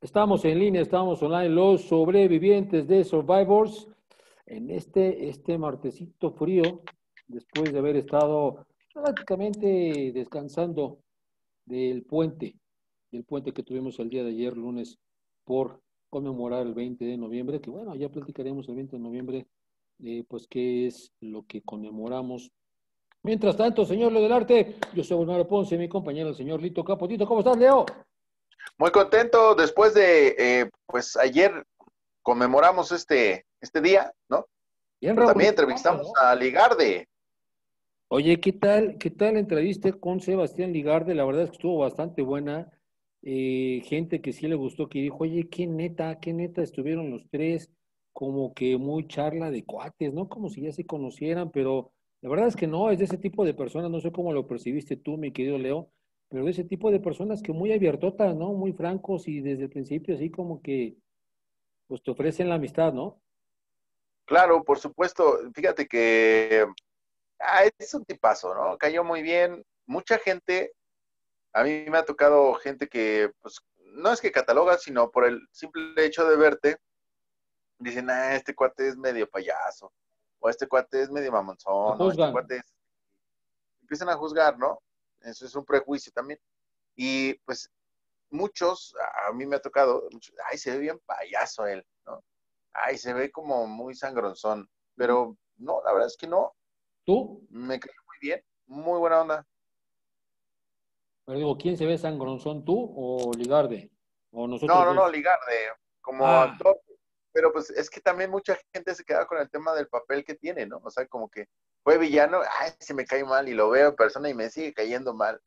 Estamos en línea, estamos online, los sobrevivientes de Survivors, en este martesito frío, después de haber estado prácticamente descansando del puente que tuvimos el día de ayer, lunes, por conmemorar el 20 de noviembre, que bueno, ya platicaremos el 20 de noviembre, pues qué es lo que conmemoramos. Mientras tanto, señor Leo del Arte, yo soy Bernardo Ponce, mi compañero, el señor Lito Capotito. ¿Cómo estás, Leo? Muy contento después de, pues ayer conmemoramos este día, ¿no? Bien Pero también revolucionario, entrevistamos ¿no? a Ligarde. Oye, ¿qué tal la entrevista con Sebastián Ligarde? La verdad es que estuvo bastante buena. Gente que sí le gustó, que dijo, oye, qué neta estuvieron los tres, como que muy charla de cuates, ¿no? Como si ya se conocieran, pero la verdad es que no, es de ese tipo de personas, no sé cómo lo percibiste tú, mi querido Leo, pero de ese tipo de personas que muy abiertotas, ¿no? Muy francos y desde el principio así como que, pues te ofrecen la amistad, ¿no? Claro, por supuesto, fíjate que es un tipazo, ¿no? Cayó muy bien. Mucha gente, a mí me ha tocado gente que, pues, no es que cataloga, sino por el simple hecho de verte, dicen, este cuate es medio payaso, o este cuate es medio Te mamonzón, o este juzgan. cuate es... Empiezan a juzgar, ¿no? Eso es un prejuicio también. Y pues muchos, a mí me ha tocado, ay, se ve bien payaso él, ¿no? Ay, se ve como muy sangronzón, pero no, la verdad es que no, ¿Tú? me cayó muy bien, muy buena onda. Pero digo, ¿quién se ve sangronzón, tú o Ligarde? ¿O No, nosotros no, no, dos? ligar de como Ah, actor, pero pues es que también mucha gente se queda con el tema del papel que tiene, ¿no? O sea, como que fue villano, ay, se me cae mal y lo veo en persona y me sigue cayendo mal,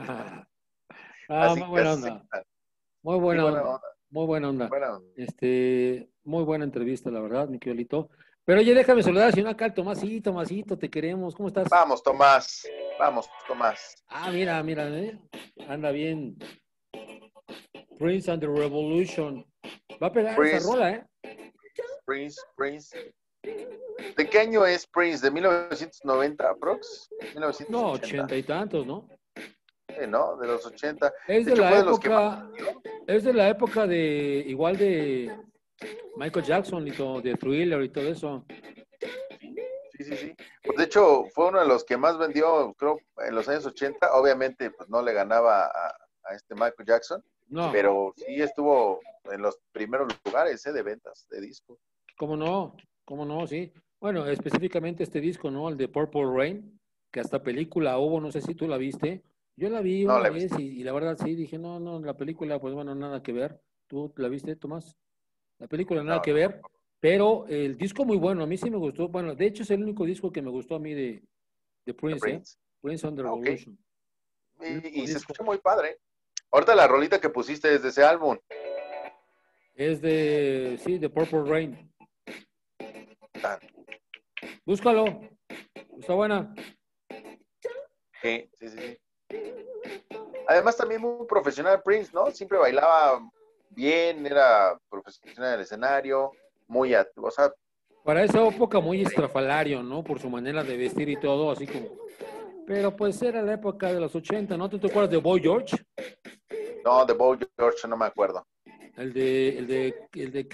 ah, así muy buena casi, onda, muy sí, buena buena onda, onda, muy buena onda. buena onda. Muy buena entrevista, la verdad, mi querido Lito. Pero oye, déjame saludar, señor acá, el Tomasito, Tomasito, te queremos, ¿cómo estás? Vamos, Tomás, vamos, Tomás. Ah, mira, anda bien. Prince and the Revolution. Va a pegar esa Prince, rola, ¿eh? Prince. ¿De qué año es Prince? ¿De 1990 aprox? No, 1980. ochenta y tantos, ¿no? ¿No? De los 80. Es De de hecho, la fue de los que más época, vendió. es de la época de, igual de Michael Jackson y todo, de Thriller y todo eso. Sí, sí, sí. Pues de hecho, fue uno de los que más vendió, creo, en los años 80. Obviamente, pues no le ganaba a este Michael Jackson, No, pero sí estuvo en los primeros lugares, de ventas de disco. ¿cómo no? ¿Cómo no? Sí. Bueno, específicamente este disco, ¿no? El de Purple Rain, que hasta película hubo, no sé si tú la viste. Yo la vi No una la he vez visto. y la verdad sí, dije, no, no, la película, pues bueno, nada que ver. ¿Tú la viste, Tomás? La película nada No, que no. ver, pero el disco muy bueno, a mí sí me gustó. Bueno, de hecho es el único disco que me gustó a mí de De Prince, ¿eh? Prince. Prince on the Ah, ok. Revolution. El único Y se disco. escucha muy padre. Ahorita la rolita que pusiste es de ese álbum. Es de, sí, de Purple Rain. Tan. Búscalo, está buena. Sí, sí, sí, sí. Además también muy profesional Prince, ¿no? Siempre bailaba bien, era profesional del escenario, o sea, Para esa época muy estrafalario, ¿no? Por su manera de vestir y todo, así como. Pero pues era la época de los 80, ¿no? ¿Tú te acuerdas de Boy George? no, de Boy George no me acuerdo. El de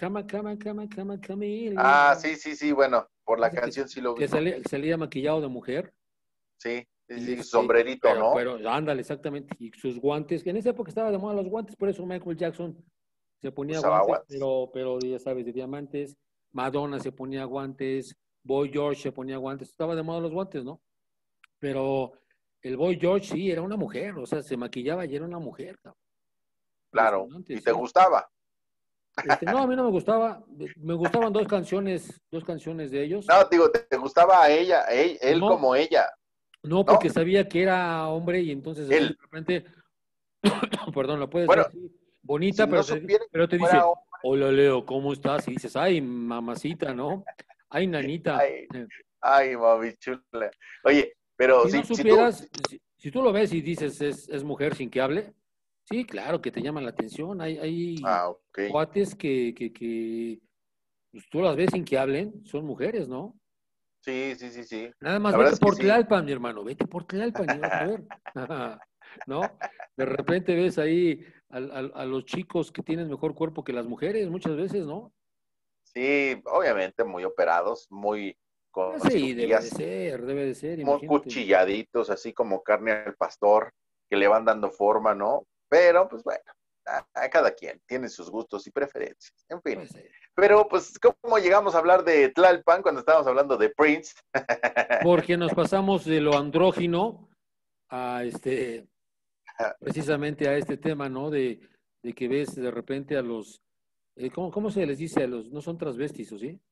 Camila. Ah, sí, sí, sí, bueno, por la Ese canción sí lo que ubico. salía maquillado de mujer. Sí, sí, Y sí, sombrerito, ¿no? pero ándale, exactamente. Y sus guantes, que en esa época estaba de moda los guantes, por eso Michael Jackson se ponía Usaba guantes, guantes. pero ya sabes, de diamantes. Madonna se ponía guantes. Boy George se ponía guantes. Estaba de moda los guantes, ¿no? Pero el Boy George sí, era una mujer, o sea, se maquillaba y era una mujer, cabrón. Claro. Impresionante, ¿Y te sí. gustaba? No, a mí no me gustaba. Me gustaban dos canciones de ellos. No, digo, ¿te gustaba a ella, él No, como ella, no, porque ¿no? sabía que era hombre y entonces así de Él. repente perdón, la puedes ver Bueno, así, si bonita, no pero te, supiera pero te que fuera dice, hombre, hola Leo, ¿cómo estás? Y dices, ay, mamacita, ¿no? Ay, nanita. ay, ay, mami chula. Oye, pero Si no si tú, supieras, si tú lo ves y dices, es mujer sin que hable, sí, claro que te llama la atención. Hay ok. cuates que pues, tú las ves sin que hablen, son mujeres, ¿no? Sí, sí, sí, sí. Nada más La verdad vete es que por sí. Tlalpan, mi hermano, vete por Tlalpan y vas a ver. ¿No? De repente ves ahí a los chicos que tienen mejor cuerpo que las mujeres muchas veces, ¿no? Sí, obviamente muy operados, muy con Sí, cirugías, debe de ser, muy imagínate. cuchilladitos, así como carne al pastor, que le van dando forma, ¿no? Pero, pues bueno, a cada quien tiene sus gustos y preferencias, en fin. Pues, Pero, pues, ¿cómo llegamos a hablar de Tlalpan cuando estábamos hablando de Prince? porque nos pasamos de lo andrógino a precisamente a este tema, ¿no? De que ves de repente a los, cómo se les dice a los, no son transvestis, ¿o sí?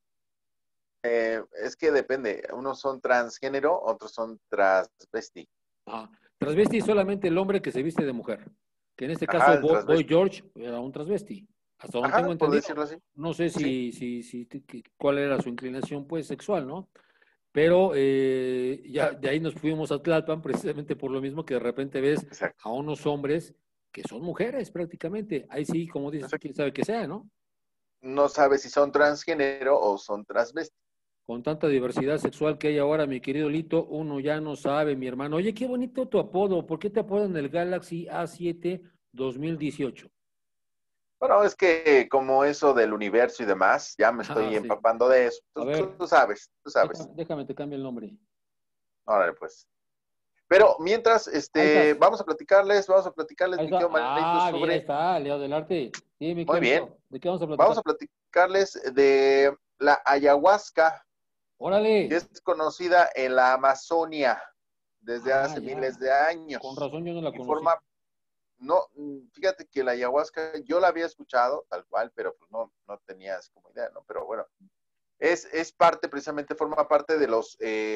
Es que depende, unos son transgénero, otros son transvesti. Ah, transvesti es solamente el hombre que se viste de mujer, que en este Ajá, caso el Boy transvesti. George era un transvesti, hasta donde tengo Ajá, por entendido. decirlo así. No sé Sí, cuál era su inclinación pues sexual, ¿no? Pero ya de ahí nos fuimos a Tlalpan precisamente por lo mismo que de repente ves exacto. a unos hombres que son mujeres prácticamente. Ahí sí, como dices tú, Exacto. quién sabe que sea, ¿no? No sabes si son transgénero o son transvesti. Con tanta diversidad sexual que hay ahora, mi querido Lito, uno ya no sabe, mi hermano. Oye, qué bonito tu apodo. ¿Por qué te apodan el Galaxy A7 2018? Bueno, es que como eso del universo y demás, ya me Ah, estoy sí. empapando de eso. A Tú ver, sabes, tú sabes. déjame, te cambio el nombre. Órale, pues. Pero mientras, Ahí estás. vamos a platicarles, Ahí mi está. querido Manolito, Ah, bien, ahí sobre, está, Leo del Arte. Sí, mi muy querido bien, Lito. ¿De qué vamos a vamos platicar? a platicarles de la ayahuasca, que Órale. es conocida en la Amazonia desde Ah, hace miles ya. de Con años. razón yo no la Y conocí. forma, no, fíjate que la ayahuasca yo la había escuchado tal cual, pero pues no tenía así como idea, ¿no? Pero bueno, es parte, precisamente forma parte de los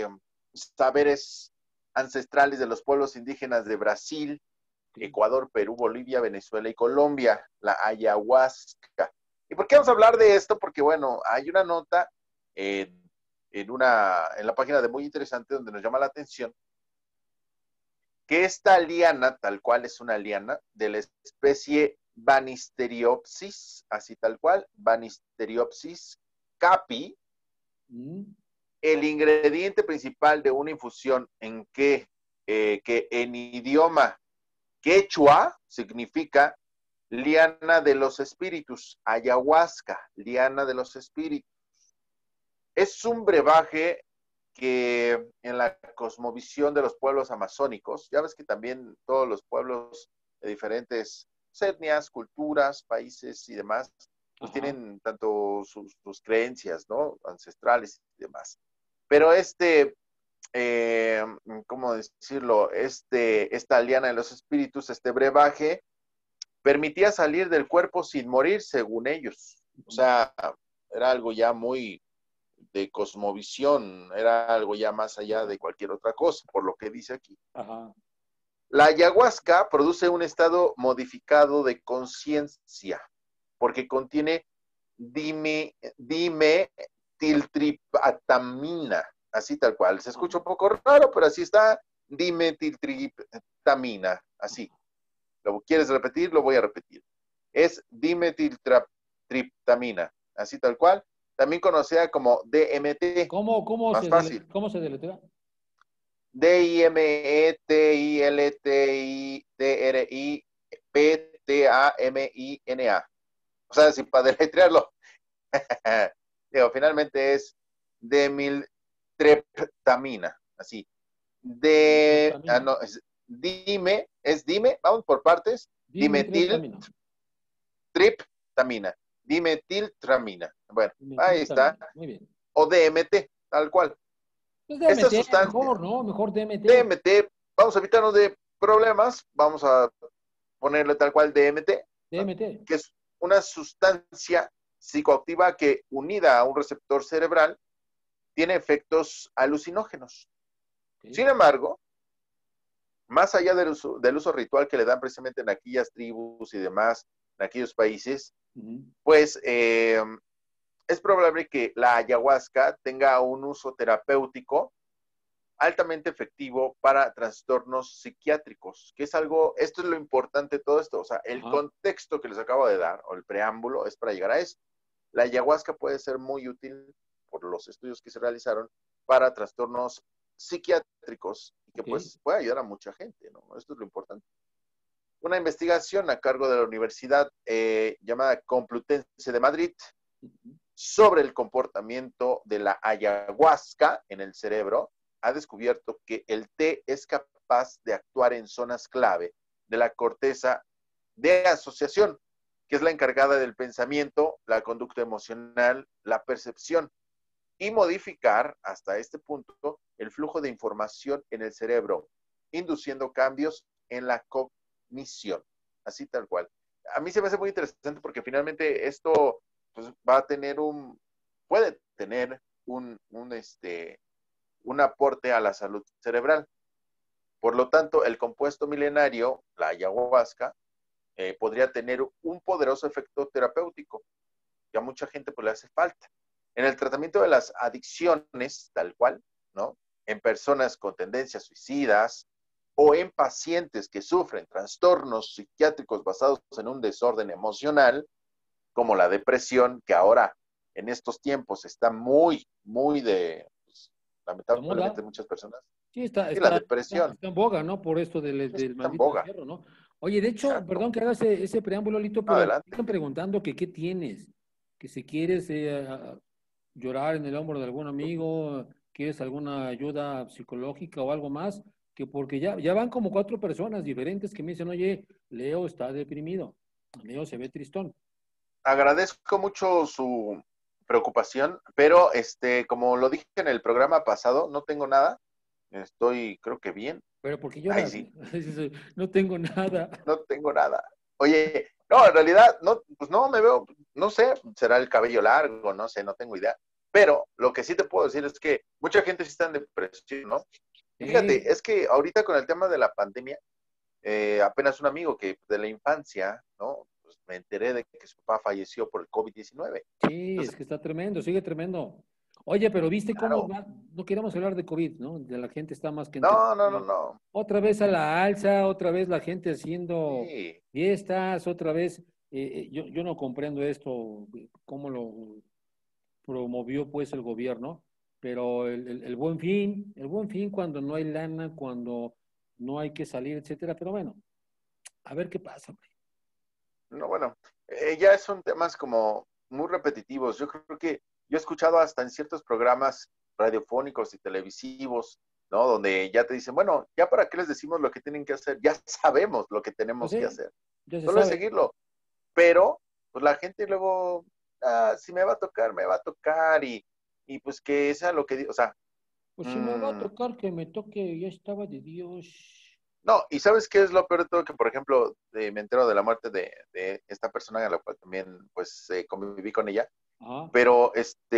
saberes ancestrales de los pueblos indígenas de Brasil, Sí. Ecuador, Perú, Bolivia, Venezuela y Colombia, la ayahuasca. ¿Y por qué vamos a hablar de esto? Porque, bueno, hay una nota en la página de Muy Interesante donde nos llama la atención que esta liana, tal cual es una liana, de la especie Banisteriopsis, así tal cual, Banisteriopsis capi, Mm, el ingrediente principal de una infusión que en idioma quechua significa liana de los espíritus, ayahuasca, liana de los espíritus. Es un brebaje que en la cosmovisión de los pueblos amazónicos, ya ves que también todos los pueblos de diferentes etnias, culturas, países y demás, pues ajá. tienen tanto sus creencias, ¿no? Ancestrales y demás. Pero eh, ¿cómo decirlo? Esta liana de los espíritus, este brebaje, permitía salir del cuerpo sin morir, según ellos. O sea, era algo ya muy de cosmovisión, era algo ya más allá de cualquier otra cosa, por lo que dice aquí. Ajá. La ayahuasca produce un estado modificado de conciencia, porque contiene dimetiltriptamina, así tal cual. Se escucha un Ajá. poco raro, pero así está, dimetiltriptamina, así. ¿Lo quieres repetir? Lo voy a repetir. Es dimetiltriptamina, así tal cual. También conocida como DMT, más fácil. ¿Cómo se deletrea? Dimetiltriptamina. O sea, si para deletrearlo, digo, finalmente es demiltreptamina, así. Dimetriptamina. No, dime, vamos por partes, Dimetriptamina. dimetiltriptamina, dimetiltramina. Bueno, ahí está. Dimetriptamina. Muy bien. O DMT, tal cual. Pues Esta DMT, sustancia, mejor, ¿no? Mejor DMT. DMT, vamos a evitarnos de problemas, vamos a ponerle tal cual DMT, ¿no? DMT. Que es una sustancia psicoactiva que, unida a un receptor cerebral, tiene efectos alucinógenos. Ok. Sin embargo, más allá del uso ritual que le dan precisamente en aquellas tribus y demás, en aquellos países, Ujú. pues es probable que la ayahuasca tenga un uso terapéutico altamente efectivo para trastornos psiquiátricos, que es algo, esto es lo importante de todo esto, o sea, el Ajá. contexto que les acabo de dar, o el preámbulo, es para llegar a eso. La ayahuasca puede ser muy útil por los estudios que se realizaron para trastornos psiquiátricos y que Ok. pues puede ayudar a mucha gente, ¿no? Esto es lo importante. una investigación a cargo de la Universidad llamada Complutense de Madrid sobre el comportamiento de la ayahuasca en el cerebro. Ha descubierto que el té es capaz de actuar en zonas clave de la corteza de asociación, que es la encargada del pensamiento, la conducta emocional, la percepción, y modificar hasta este punto el flujo de información en el cerebro, induciendo cambios en la cognición, así tal cual. A mí se me hace muy interesante porque finalmente esto pues, va a tener puede tener un aporte a la salud cerebral. Por lo tanto, el compuesto milenario, la ayahuasca, podría tener un poderoso efecto terapéutico, que a mucha gente pues, le hace falta. En el tratamiento de las adicciones, tal cual, ¿no? En personas con tendencias suicidas o en pacientes que sufren trastornos psiquiátricos basados en un desorden emocional, como la depresión, que ahora en estos tiempos está muy, muy pues, ¿De moda? lamentablemente muchas personas, Sí, y la depresión está en boga, ¿no? Por esto del está en maldito boga. encierro, ¿no? Oye, de hecho, Exacto. perdón que haga ese preámbulo, Lito, No, pero me adelante. están preguntando que qué tienes, que si quieres llorar en el hombro de algún amigo, quieres alguna ayuda psicológica o algo más, que porque ya van como 4 personas diferentes que me dicen, oye, Leo está deprimido, Leo se ve tristón. Agradezco mucho su preocupación, pero como lo dije en el programa pasado, no tengo nada. Estoy, creo que bien. Pero ¿por qué Ay, lloras? sí, No tengo nada. no tengo nada. Oye, no, en realidad, no, pues no me veo, no sé, será el cabello largo, no sé, no tengo idea. Pero lo que sí te puedo decir es que mucha gente sí está en depresión, ¿no? Y Sí, fíjate, es que ahorita con el tema de la pandemia, apenas un amigo que de la infancia, ¿no? Pues me enteré de que su papá falleció por el COVID-19. sí, es Entonces, que está tremendo, sigue tremendo. Oye, pero viste cómo claro, va, no queremos hablar de COVID, ¿no? De la gente está más que no, no, no, enterada. no. Otra vez a la alza, otra vez la gente haciendo Sí, fiestas, otra vez, yo no comprendo esto, cómo lo promovió pues el gobierno, pero el buen fin cuando no hay lana, cuando no hay que salir, etcétera, pero bueno, a ver qué pasa, hombre. no, bueno, ya son temas como muy repetitivos. Yo creo que yo he escuchado hasta en ciertos programas radiofónicos y televisivos, ¿no? Donde ya te dicen, bueno, ya para qué les decimos lo que tienen que hacer, ya sabemos lo que Pues tenemos que sí, hacer. ya se Solo es sabe. seguirlo. Pero, pues la gente luego, si me va a tocar, me va a tocar y pues que sea lo que digo, o sea, Pues si me va a mmm, tocar que me toque, ya estaba de Dios. no, y ¿sabes qué es lo peor de todo? Que, por ejemplo, me entero de la muerte de esta persona a la cual también, pues, conviví con ella, Ah, pero,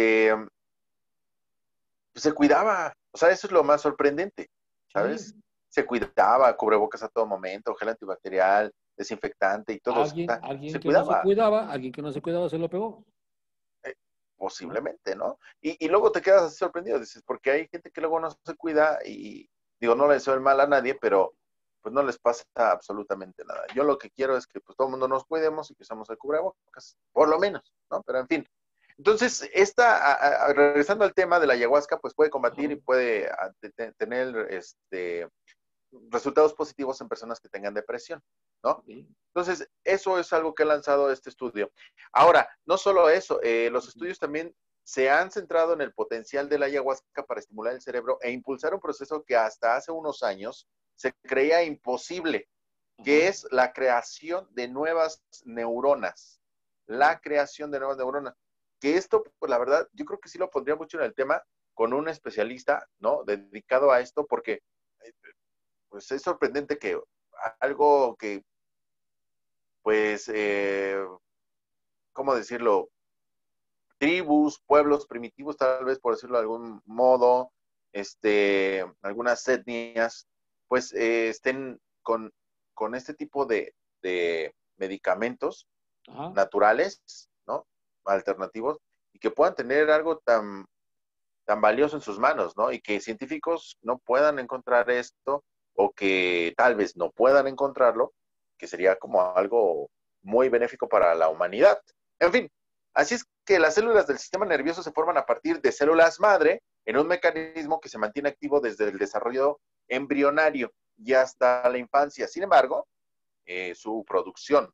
pues, se cuidaba, o sea, eso es lo más sorprendente, sí. ¿sabes? Se cuidaba, cubrebocas a todo momento, gel antibacterial, desinfectante y todo, o sea, Alguien se que no se cuidaba, cuidaba, alguien que no se cuidaba se lo pegó, eh, ¿no? posiblemente, ¿no? Y luego te quedas así sorprendido, dices, porque hay gente que luego no se cuida y, digo, no le deseo el mal a nadie, pero pues no les pasa absolutamente nada. Yo lo que quiero es que pues todo el mundo nos cuidemos y que usemos el cubrebocas, por lo menos, ¿no? Pero en fin. Entonces, regresando al tema de la ayahuasca, pues puede combatir Ajá, y puede tener resultados positivos en personas que tengan depresión, ¿no? ok. Entonces, eso es algo que ha lanzado este estudio. Ahora, no solo eso, los Ujú. estudios también se han centrado en el potencial de la ayahuasca para estimular el cerebro e impulsar un proceso que hasta hace unos años se creía imposible, que Ajá, es la creación de nuevas neuronas. ok. La creación de nuevas neuronas. Que esto, pues la verdad, yo creo que sí lo pondría mucho en el tema con un especialista, ¿no? Dedicado a esto, porque pues es sorprendente que algo que, pues, ¿cómo decirlo? Tribus, pueblos primitivos, tal vez por decirlo de algún modo, algunas etnias, pues estén con este tipo de medicamentos Ajá. naturales, ¿no? Alternativos, y que puedan tener algo tan valioso en sus manos, ¿no? Y que científicos no puedan encontrar esto o que tal vez no puedan encontrarlo, que sería como algo muy benéfico para la humanidad. En fin, así es que las células del sistema nervioso se forman a partir de células madre en un mecanismo que se mantiene activo desde el desarrollo embrionario y hasta la infancia. Sin embargo, su producción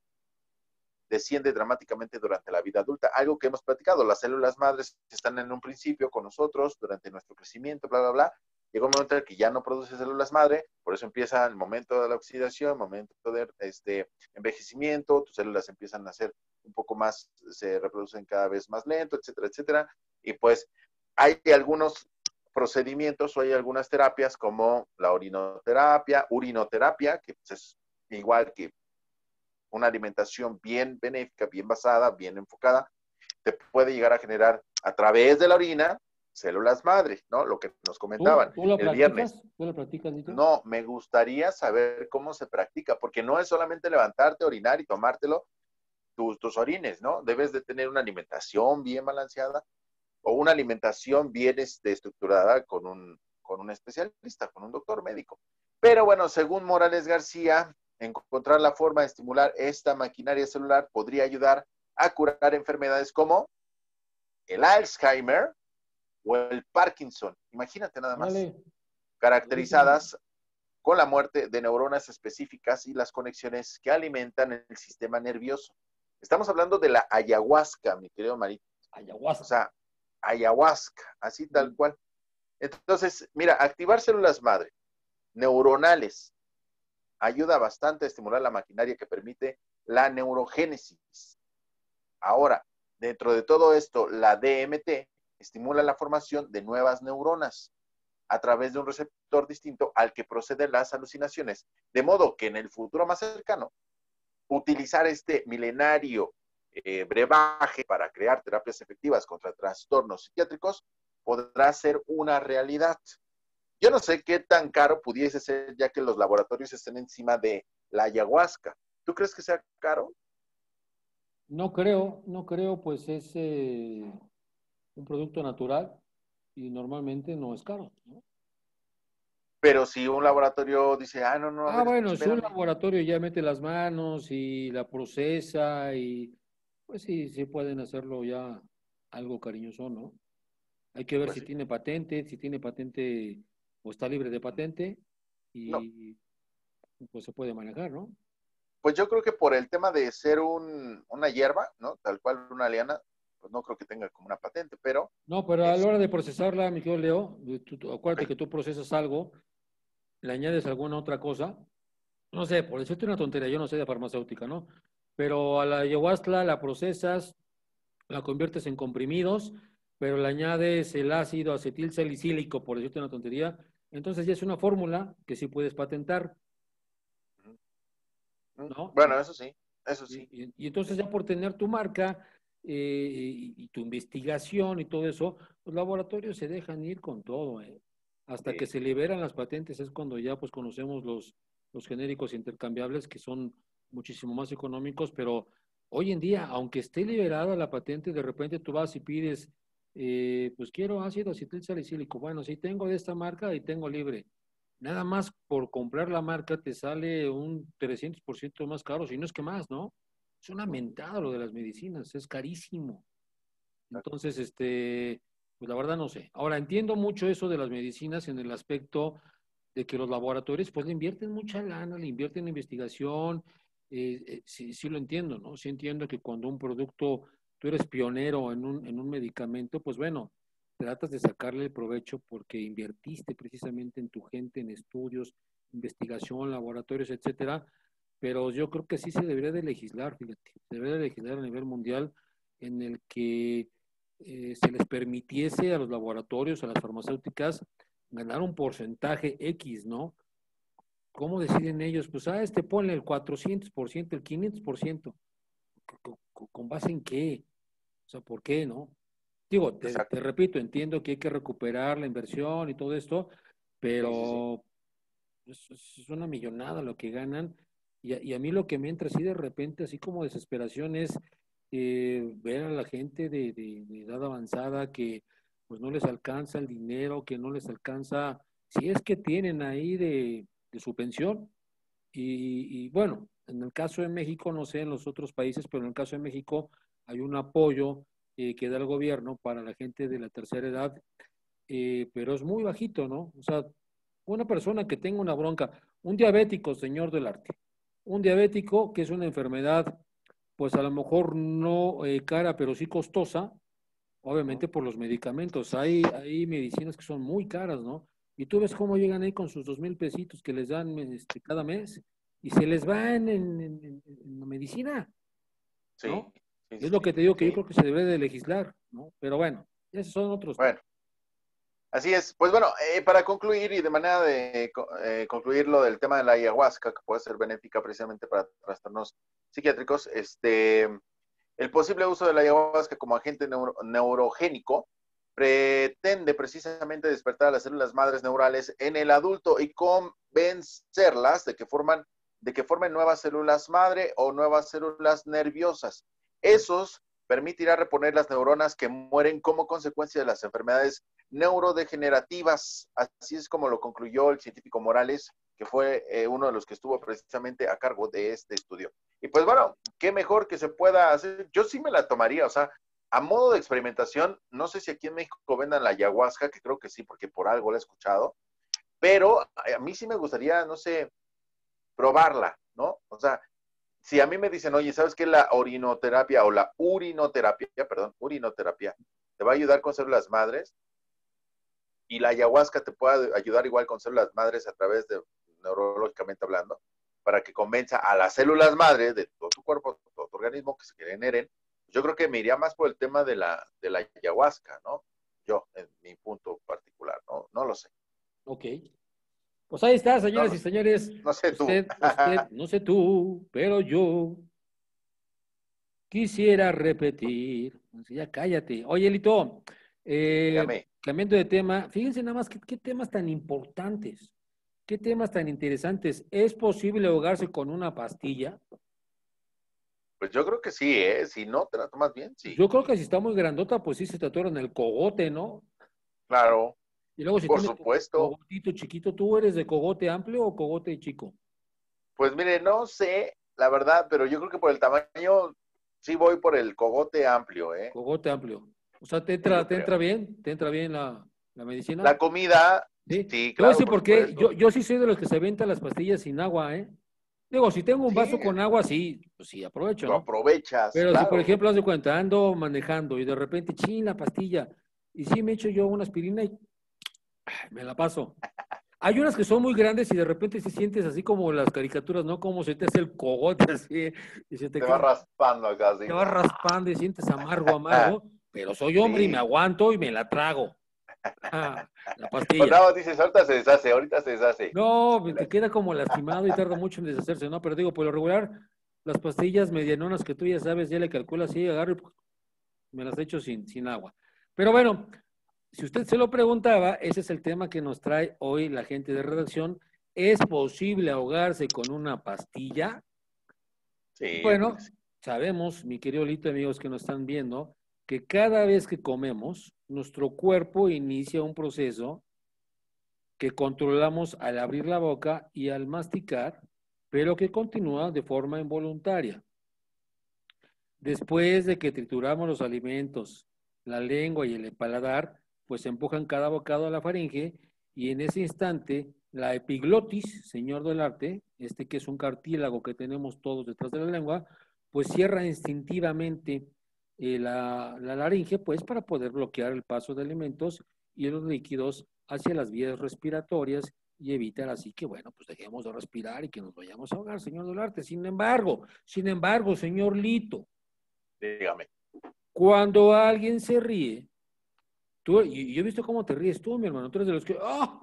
desciende dramáticamente durante la vida adulta. Algo que hemos platicado, las células madres están en un principio con nosotros durante nuestro crecimiento, bla, bla, bla. Llega un momento en el que ya no produce células madre, por eso empieza el momento de la oxidación, el momento de envejecimiento, tus células empiezan a ser un poco más, se reproducen cada vez más lento, etcétera, etcétera. Y pues hay algunos procedimientos o hay algunas terapias como la urinoterapia, que pues es igual que una alimentación bien benéfica, bien basada, bien enfocada, te puede llegar a generar a través de la orina células madre, ¿no? Lo que nos comentaban ¿Tú lo el viernes. practicas? ¿Tú lo practicas, Nito? No, me gustaría saber cómo se practica, porque no es solamente levantarte, orinar y tomártelo tus orines, ¿no? Debes de tener una alimentación bien balanceada o una alimentación bien estructurada con un especialista, con un doctor médico. Pero bueno, según Morales García, encontrar la forma de estimular esta maquinaria celular podría ayudar a curar enfermedades como el Alzheimer o el Parkinson. Imagínate nada más. Dale. Caracterizadas con la muerte de neuronas específicas y las conexiones que alimentan el sistema nervioso. Estamos hablando de la ayahuasca, mi querido Marito. Ayahuasca. O sea, ayahuasca, así tal cual. Entonces, mira, activar células madre neuronales ayuda bastante a estimular la maquinaria que permite la neurogénesis. Ahora, dentro de todo esto, la DMT estimula la formación de nuevas neuronas a través de un receptor distinto al que proceden las alucinaciones. De modo que en el futuro más cercano, utilizar este milenario brebaje para crear terapias efectivas contra trastornos psiquiátricos podrá ser una realidad. Yo no sé qué tan caro pudiese ser, ya que los laboratorios estén encima de la ayahuasca. ¿Tú crees que sea caro? No creo, pues es un producto natural y normalmente no es caro, ¿no? Pero si un laboratorio dice, no, no, a ver, Bueno, si un espérame. laboratorio ya mete las manos y la procesa y pues sí pueden hacerlo ya algo cariñoso, ¿no? Hay que ver Pues sí. si tiene patente o está libre de patente No, y pues se puede manejar, ¿no? pues yo creo que por el tema de ser una hierba, ¿no? Tal cual una liana, pues no creo que tenga como una patente, pero No, pero a la hora de este, procesarla, mi querido Leo, ok, acuérdate que tú procesas algo, le añades alguna otra cosa, no sé, por decirte una tontería, yo no sé de farmacéutica, ¿no? Pero a la ayahuasca la procesas, la conviertes en comprimidos, pero le añades el ácido acetil salicílico, por decirte una tontería, entonces ya es una fórmula que sí puedes patentar, ¿no? bueno, eso sí, eso sí. Y entonces ya por tener tu marca y tu investigación y todo eso, los laboratorios se dejan ir con todo, ¿eh? Hasta que Sí. se liberan las patentes es cuando ya pues conocemos los genéricos intercambiables que son muchísimo más económicos, pero hoy en día, aunque esté liberada la patente, de repente tú vas y pides, pues quiero ácido acetil salicílico. Bueno, si tengo de esta marca y tengo libre. Nada más por comprar la marca te sale un 300% más caro, si no es que más, ¿no? Es una mentada lo de las medicinas, es carísimo. Entonces, pues la verdad no sé. Ahora, entiendo mucho eso de las medicinas en el aspecto de que los laboratorios pues le invierten mucha lana, le invierten en investigación, sí lo entiendo, ¿no? Sí entiendo que cuando un producto, tú eres pionero en un medicamento, pues bueno, tratas de sacarle el provecho porque invertiste precisamente en tu gente, en estudios, investigación, laboratorios, etcétera, pero yo creo que sí se debería de legislar, fíjate, se debería de legislar a nivel mundial en el que se les permitiese a los laboratorios, a las farmacéuticas, ganar un porcentaje X, ¿no? ¿Cómo deciden ellos? Pues, ponle el 400%, el 500%. ¿Con base en qué? O sea, ¿por qué, no? Digo, te Exacto. repito, entiendo que hay que recuperar la inversión y todo esto, Sí, sí, sí. pero es una millonada lo que ganan. Y a mí lo que me entra así de repente, así como desesperación, es ver a la gente de edad avanzada que pues no les alcanza el dinero, que no les alcanza, si es que tienen ahí de su pensión. Y bueno, en el caso de México, no sé en los otros países, pero en el caso de México hay un apoyo que da el gobierno para la gente de la tercera edad, pero es muy bajito, ¿no? O sea, una persona que tenga una bronca, un diabético, señor del arte, un diabético, que es una enfermedad, pues a lo mejor no cara, pero sí costosa, Ujú. obviamente por los medicamentos. Hay medicinas que son muy caras, ¿no? Y tú ves cómo llegan ahí con sus 2,000 pesitos que les dan cada mes y se les van en la medicina, Sí, ¿no? sí, Y es sí, lo que te digo que yo sí. creo que se debe de legislar, ¿no? Pero bueno, esos son otros temas. Bueno, así es. Pues bueno, para concluir y de manera de concluir lo del tema de la ayahuasca, que puede ser benéfica precisamente para trastornos psiquiátricos, el posible uso de la ayahuasca como agente neurogénico pretende precisamente despertar a las células madres neurales en el adulto y convencerlas de que formen nuevas células madre o nuevas células nerviosas. Esos permitirá reponer las neuronas que mueren como consecuencia de las enfermedades neurodegenerativas. Así es como lo concluyó el científico Morales, que fue uno de los que estuvo precisamente a cargo de este estudio. Y pues bueno, qué mejor que se pueda hacer. Yo sí me la tomaría, o sea, a modo de experimentación, no sé si aquí en México vendan la ayahuasca, que creo que sí, porque por algo la he escuchado, pero a mí sí me gustaría, no sé, probarla, ¿no? O sea, si a mí me dicen, oye, ¿sabes qué? La orinoterapia o la urinoterapia, perdón, urinoterapia, te va a ayudar con células madres y la ayahuasca te puede ayudar igual con células madres a través de, neurológicamente hablando, para que convenza a las células madres de todo tu cuerpo, de todo tu organismo que se generen. Yo creo que me iría más por el tema de la ayahuasca, ¿no? Yo, en mi punto particular, ¿no? No lo sé. Ok. Pues ahí está, No señoras lo y sé. señores. No sé tú. Usted, no sé tú, pero yo quisiera repetir. Así, ya cállate. Oye, Lito, Dígame. cambiando de tema, fíjense nada más qué temas tan importantes, qué temas tan interesantes. ¿Es posible ahogarse con una pastilla? Pues yo creo que sí, ¿eh? Si no te la tomas bien, sí. Yo creo que si está muy grandota, pues sí se te atoran el cogote, ¿no? Claro, Y luego si por tienes supuesto. cogotito chiquito, ¿tú eres de cogote amplio o cogote chico? Pues mire, no sé, la verdad, pero yo creo que por el tamaño sí voy por el cogote amplio, ¿eh? Cogote amplio. O sea, Sí, yo te creo. entra bien? ¿Te entra bien la medicina? La comida, Sí. sí, Te voy a claro, decir por por qué. supuesto. Yo sí soy de los que se avientan las pastillas sin agua, ¿eh? Digo, si tengo un Sí, vaso con agua, sí, pues sí, aprovecho, lo ¿no? aprovechas, Pero si, por claro. ejemplo, haz de cuenta, ando manejando y de repente, chin, la pastilla, y sí me echo yo una aspirina y me la paso. Hay unas que son muy grandes y de repente se sientes así como las caricaturas, ¿no? Como se te hace el cogote así y se te Te va queda, raspando acá, te así. va raspando y sientes amargo, Ah, amargo, pero soy hombre y me sí. aguanto y me la trago. Ah, la Cuando pastilla. nada más dices, ahorita se deshace, ahorita se deshace. No, te queda como lastimado y tarda mucho en deshacerse, ¿no? Pero digo, por lo regular, las pastillas medianonas que tú ya sabes, ya le calculas así, agarro y pues, me las echo sin agua. Pero bueno, si usted se lo preguntaba, ese es el tema que nos trae hoy la gente de redacción. ¿Es posible ahogarse con una pastilla? Sí, yo creo que Bueno, sí. sabemos, mi querido Lito, amigos que nos están viendo, que cada vez que comemos, nuestro cuerpo inicia un proceso que controlamos al abrir la boca y al masticar, pero que continúa de forma involuntaria. Después de que trituramos los alimentos, la lengua y el paladar, pues empujan cada bocado a la faringe y en ese instante la epiglotis, señor del arte, este que es un cartílago que tenemos todos detrás de la lengua, pues cierra instintivamente la laringe, pues para poder bloquear el paso de alimentos y los líquidos hacia las vías respiratorias y evitar así que, bueno, pues dejemos de respirar y que nos vayamos a ahogar, señor del arte. Sin embargo, señor Lito, Dígame. cuando alguien se ríe, y yo he visto cómo te ríes tú, mi hermano, tú eres de los que,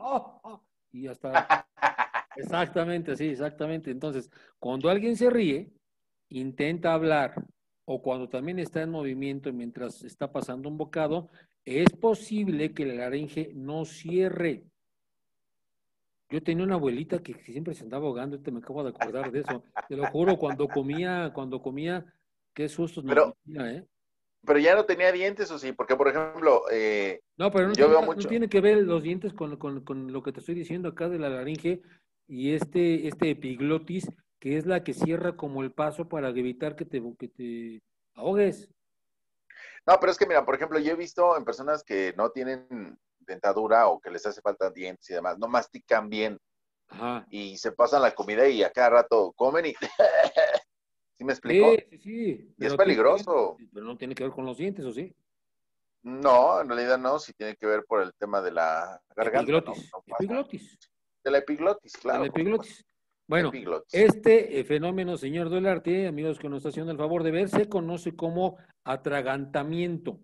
y hasta, exactamente así, exactamente. Entonces, cuando alguien se ríe, intenta hablar, o cuando también está en movimiento mientras está pasando un bocado, es posible que la laringe no cierre. Yo tenía una abuelita que siempre se andaba ahogando, ahorita me acabo de acordar de eso. Te lo juro, cuando comía, qué sustos nos Pero, metía, ¿eh? pero ya no tenía dientes, ¿o sí? Porque, por ejemplo, No, pero yo veo no mucho. tiene que ver los dientes con lo que te estoy diciendo acá de la laringe y este epiglotis, que es la que cierra como el paso para evitar que te ahogues. No, pero es que mira, por ejemplo, yo he visto en personas que no tienen dentadura o que les hace falta dientes y demás, no mastican bien. Ajá. y se pasan la comida y a cada rato comen y ¿sí me Sí, explico? sí, sí, Y es pero tiene que ver, peligroso. pero no tiene que ver con los dientes, ¿o sí? No, en realidad no, sí tiene que ver por el tema de la garganta, ¿no? Epiglotis, No pasa. epiglotis, De la epiglotis, de la claro, por supuesto. epiglotis. Bueno, Epiglotis. este fenómeno, señor Dolarte, amigos que nos está haciendo el favor de ver, se conoce como atragantamiento.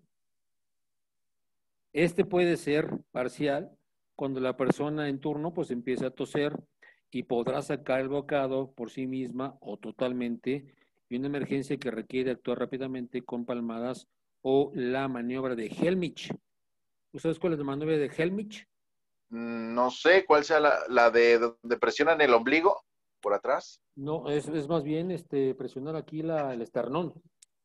Este puede ser parcial cuando la persona en turno pues empieza a toser y podrá sacar el bocado por sí misma o totalmente y una emergencia que requiere actuar rápidamente con palmadas o la maniobra de Helmich. ¿Ustedes cuál es la maniobra de Helmich? No sé cuál sea la de donde presionan el ombligo por atrás. No, es más bien presionar aquí el esternón.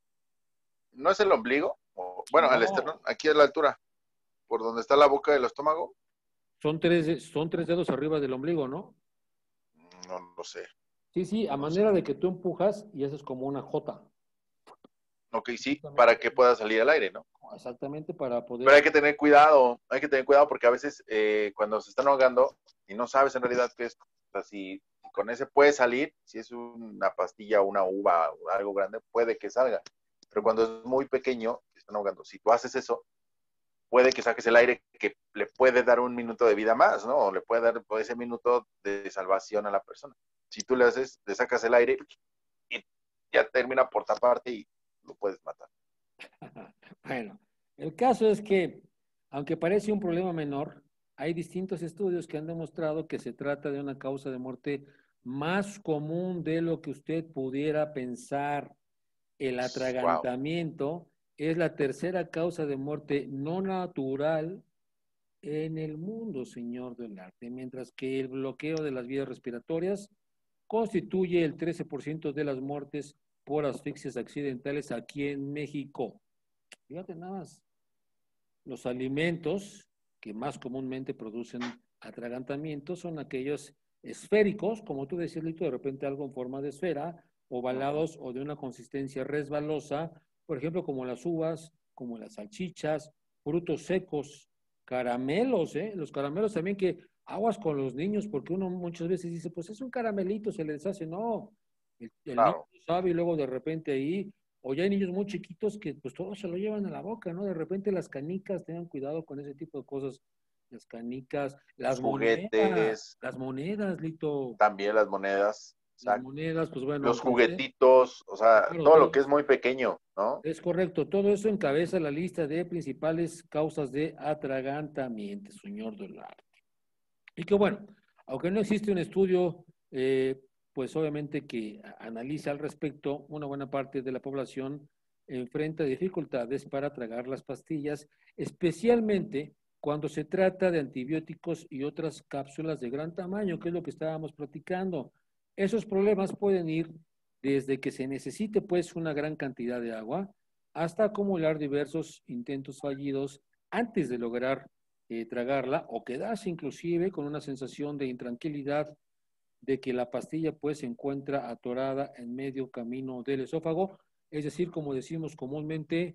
¿No es el ombligo? Bueno, el No, esternón, aquí a la altura, por donde está la boca del estómago. son tres dedos arriba del ombligo, ¿no? No lo sé, Sí, sí, a no sé. manera de que tú empujas y haces como una J. Ok, sí, Justamente, para que pueda salir al aire, ¿no? exactamente para Pero poder. hay que tener cuidado porque a veces cuando se están ahogando y no sabes en realidad qué es, o sea, si con ese puede salir, si es una pastilla, una uva o algo grande, puede que salga. Pero cuando es muy pequeño, se están ahogando. Si tú haces eso, puede que saques el aire que le puede dar un minuto de vida más, ¿no? O le puede dar ese minuto de salvación a la persona. Si tú le haces, le sacas el aire y ya termina por taparte y lo puedes matar. Bueno, el caso es que, aunque parece un problema menor, hay distintos estudios que han demostrado que se trata de una causa de muerte más común de lo que usted pudiera pensar. El Wow. atragantamiento es la tercera causa de muerte no natural en el mundo, señor Delarte, mientras que el bloqueo de las vías respiratorias constituye el 13% de las muertes por asfixias accidentales aquí en México. Fíjate nada más, los alimentos que más comúnmente producen atragantamiento son aquellos esféricos, como tú decías, Lito, de repente algo en forma de esfera, Uh-huh. ovalados o de una consistencia resbalosa, por ejemplo, como las uvas, como las salchichas, frutos secos, caramelos, ¿eh? Los caramelos también que aguas con los niños, porque uno muchas veces dice, pues es un caramelito, se les hace, no, el niño Claro. sabe y luego de repente ahí o ya hay niños muy chiquitos que pues todo se lo llevan a la boca, ¿no? De repente las canicas, tengan cuidado con ese tipo de cosas. Las canicas, Los juguetes, las monedas, Lito, también las monedas, las exacto. monedas, pues bueno, Los aunque usted, juguetitos, o sea, claro, todo lo todo que es eso. muy pequeño, ¿no? Es correcto, todo eso encabeza la lista de principales causas de atragantamiento, señor Dollar. Y que bueno, aunque no existe un estudio, pues obviamente que analiza al respecto, una buena parte de la población enfrenta dificultades para tragar las pastillas, especialmente cuando se trata de antibióticos y otras cápsulas de gran tamaño, que es lo que estábamos platicando. Esos problemas pueden ir desde que se necesite pues una gran cantidad de agua hasta acumular diversos intentos fallidos antes de lograr tragarla o quedarse inclusive con una sensación de intranquilidad de que la pastilla pues se encuentra atorada en medio camino del esófago, es decir, como decimos comúnmente,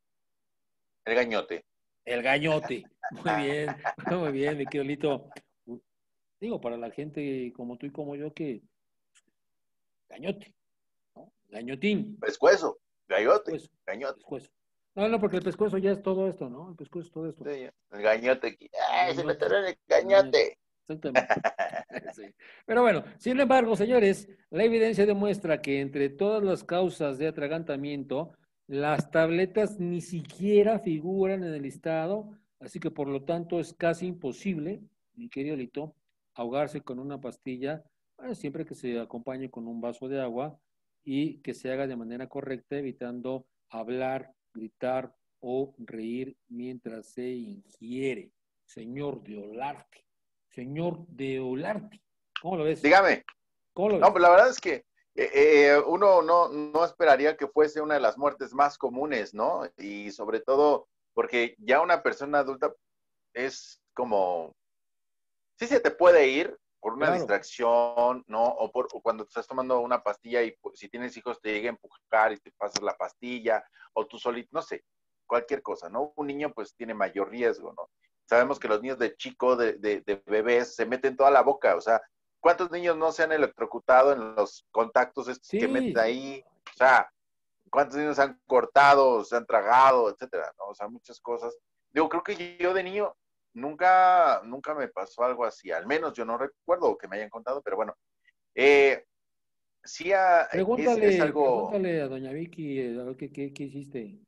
El gañote. el gañote. Muy bien, muy bien, mi querido Lito. Digo, para la gente como tú y como yo que gañote, ¿no? Gañotín, Pescuezo, gayote, pescuezo, gañote. pescuezo. No, no, porque el pescuezo ya es todo esto, ¿no? El pescuezo es todo esto. Sí, el gañote. El ¡Ay, se le gañote, atoró el el gañote. gañote! Exactamente. Sí. Pero bueno, sin embargo, señores, la evidencia demuestra que entre todas las causas de atragantamiento, las tabletas ni siquiera figuran en el listado, así que por lo tanto es casi imposible, mi querido Lito, ahogarse con una pastilla, siempre que se acompañe con un vaso de agua y que se haga de manera correcta, evitando hablar, gritar o reír mientras se ingiere. Señor de Olarte. Señor de Olarte. ¿Cómo lo ves? Dígame. ¿Cómo lo No, ves? pues la verdad es que uno no esperaría que fuese una de las muertes más comunes, ¿no? Y sobre todo porque ya una persona adulta es como, sí se te puede ir por una Claro, distracción, ¿no? O cuando te estás tomando una pastilla y pues, si tienes hijos te llega a empujar y te pasas la pastilla, o tú solito, no sé, cualquier cosa, ¿no? Un niño pues tiene mayor riesgo, ¿no? Sabemos que los niños de chico, de bebés, se meten toda la boca, o sea, ¿cuántos niños no se han electrocutado en los contactos estos que Sí, meten ahí? O sea, ¿cuántos niños se han cortado, se han tragado, etcétera? ¿No? O sea, muchas cosas. Digo, creo que yo de niño nunca me pasó algo así, al menos yo no recuerdo que me hayan contado, pero bueno, eh, sí es algo. pregúntale a doña Vicky, a ver qué hiciste.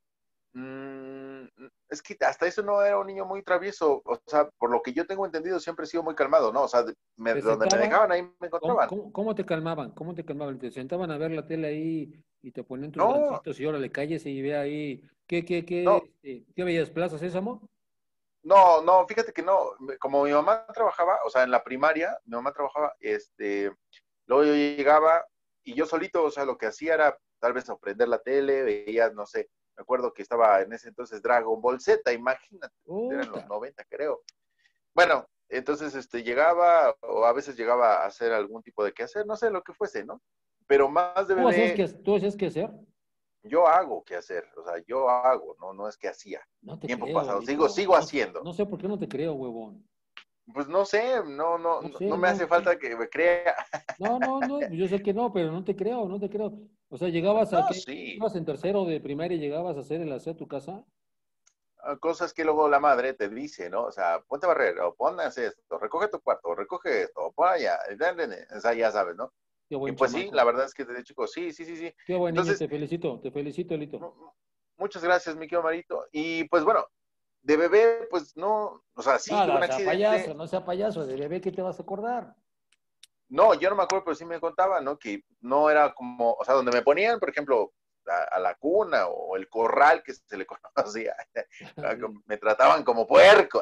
Mm, es que hasta eso no era un niño muy travieso, o sea, por lo que yo tengo entendido, siempre he sido muy calmado, ¿no? O sea, ¿Te donde me sentaban? dejaban ahí me encontraban. ¿Cómo te calmaban? ¿Cómo te calmaban? ¿Te sentaban a ver la tele ahí y te ponían tus No, gancitos y ahora le calles y ve ahí? no, ¿Qué veías? ¿Plaza Sésamo? no, fíjate que no, como mi mamá trabajaba, o sea, en la primaria, mi mamá trabajaba, luego yo llegaba y yo solito, o sea, lo que hacía era tal vez aprender la tele, veía, no sé, me acuerdo que estaba en ese entonces Dragon Ball Z, imagínate, eran los Puta. 90 creo. Bueno, entonces llegaba, o a veces llegaba a hacer algún tipo de quehacer, no sé lo que fuese, ¿no? Pero más de bebé, ¿Tú hacías qué hacer? yo hago qué hacer, o sea, yo hago, no es que hacía. No te Tiempo creo, pasado, Lito. sigo haciendo. No sé por qué no te creo, huevón. Pues no sé, No sé, no me hace falta que me crea. no, yo sé que no, pero no te creo, no te creo. O sea, llegabas a No, qué, sí, ibas en tercero de primaria y llegabas a hacer el aseo a tu casa. cosas que luego la madre te dice, ¿no? O sea, ponte a barrer, o pon a hacer esto, recoge tu cuarto, o recoge esto, o pon allá, o sea, ya sabes, ¿no? Qué Y buen pues sí, la chamaco. verdad es que desde chico, sí. Qué buen niño, Entonces, te felicito, Lito. muchas gracias, mi querido Marito. Y pues bueno, de bebé, pues no, o sea, sí, Nada, un accidente. no sea payaso, de bebé, ¿qué te vas a acordar? No, yo no me acuerdo, pero sí me contaba, ¿no? Que no era como, o sea, donde me ponían, por ejemplo, a la cuna o el corral que se le conocía, me trataban como puerco,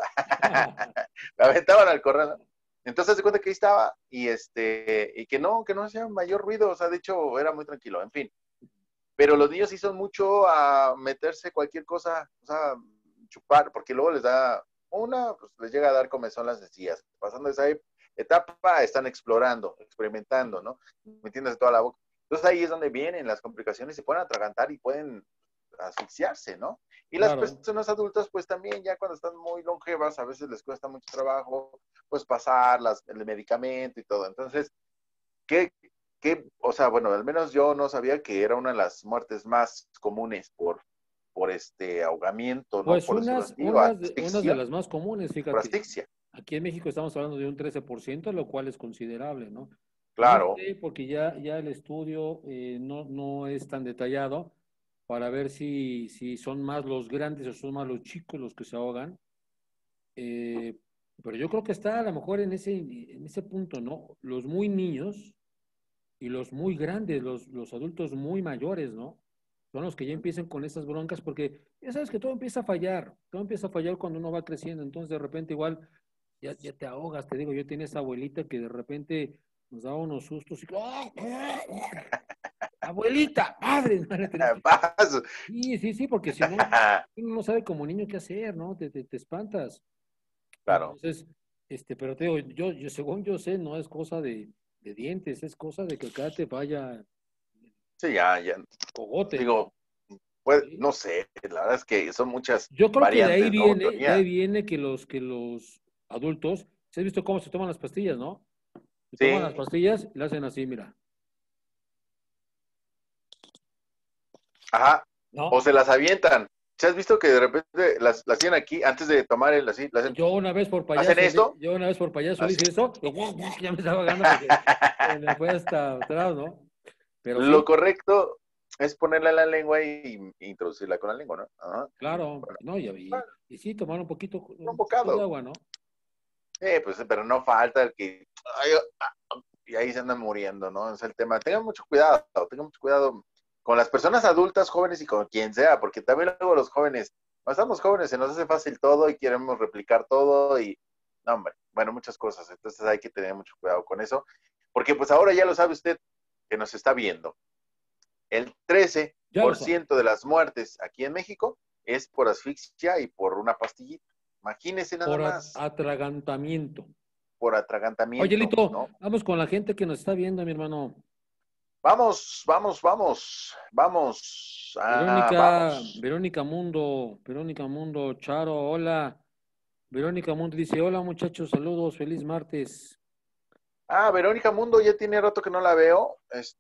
me aventaban al corral, ¿no? Entonces se cuenta que ahí estaba y que no hacía mayor ruido, o sea, de hecho era muy tranquilo, en fin. Pero los niños sí son mucho a meterse cualquier cosa, o sea, chupar, porque luego les da pues les llega a dar comezón las encías. Pasando esa etapa, están explorando, experimentando, ¿no? Metiéndose toda la boca. Entonces ahí es donde vienen las complicaciones, se pueden atragantar y pueden asfixiarse, ¿no? Y las Claro, personas adultas, pues también ya cuando están muy longevas, a veces les cuesta mucho trabajo, pues pasar el medicamento y todo. Entonces, ¿qué, o sea, bueno, al menos yo no sabía que era una de las muertes más comunes por este ahogamiento, ¿no? pues Por decirlo así, o unas de asfixia, las más comunes, por fíjate. asfixia, Aquí en México estamos hablando de un 13%, lo cual es considerable, ¿no? No claro. sé, porque ya el estudio no es tan detallado para ver si son más los grandes o son más los chicos los que se ahogan. Eh, pero yo creo que está a lo mejor en ese punto, ¿no? Los muy niños y los muy grandes, los adultos muy mayores, ¿no? Son los que ya empiezan con esas broncas porque ya sabes que todo empieza a fallar cuando uno va creciendo, entonces de repente igual ya te ahogas, te digo, yo tenía esa abuelita que de repente nos daba unos sustos y abuelita, madre, no la tenías que... Paso. Sí, porque si no, uno no sabe como niño qué hacer, ¿no? Te espantas. Claro. Entonces, pero te digo, según yo sé, no es cosa de dientes, es cosa de que acá te vaya Sí, ya. cogote, ¿no? Digo, pues, Sí. no sé, la verdad es que son muchas Yo creo que variantes, ¿no? de ahí Teoría. viene que los adultos, ¿se has visto cómo se toman las pastillas, no? Se toman las Sí, pastillas y le hacen así, mira. ajá. O No, se las avientan. ¿Se has visto que de repente las tienen aquí antes de tomar el así? ¿Hacen esto? yo una vez por payaso le Así. hice eso, y ya me estaba ganando porque se me fue hasta atrás, ¿no? Pero Lo sí, correcto es ponerla en la lengua y introducirla con la lengua, ¿no? Ajá. claro, Bueno, no, bueno, y sí, tomar un un poquito de bocado. agua, ¿no? Pues, pero no falta el que, ay, y ahí se andan muriendo, ¿no? Es el tema. Tengan mucho cuidado con las personas adultas, jóvenes y con quien sea, porque también luego los jóvenes, cuando estamos jóvenes, se nos hace fácil todo y queremos replicar todo y, no, hombre, bueno, muchas cosas. Entonces hay que tener mucho cuidado con eso, porque pues ahora ya lo sabe usted que nos está viendo. El trece Ya lo por sabe. ciento de las muertes aquí en México es por asfixia y por una pastillita. Imagínese nada más, Atragantamiento. por Oye, atragantamiento, Lito, ¿no? vamos con la gente que nos está viendo, mi hermano. Vamos. Verónica Mundo, Charo, hola. Verónica Mundo dice, hola muchachos, saludos, feliz martes. Verónica Mundo, ya tiene rato que no la veo.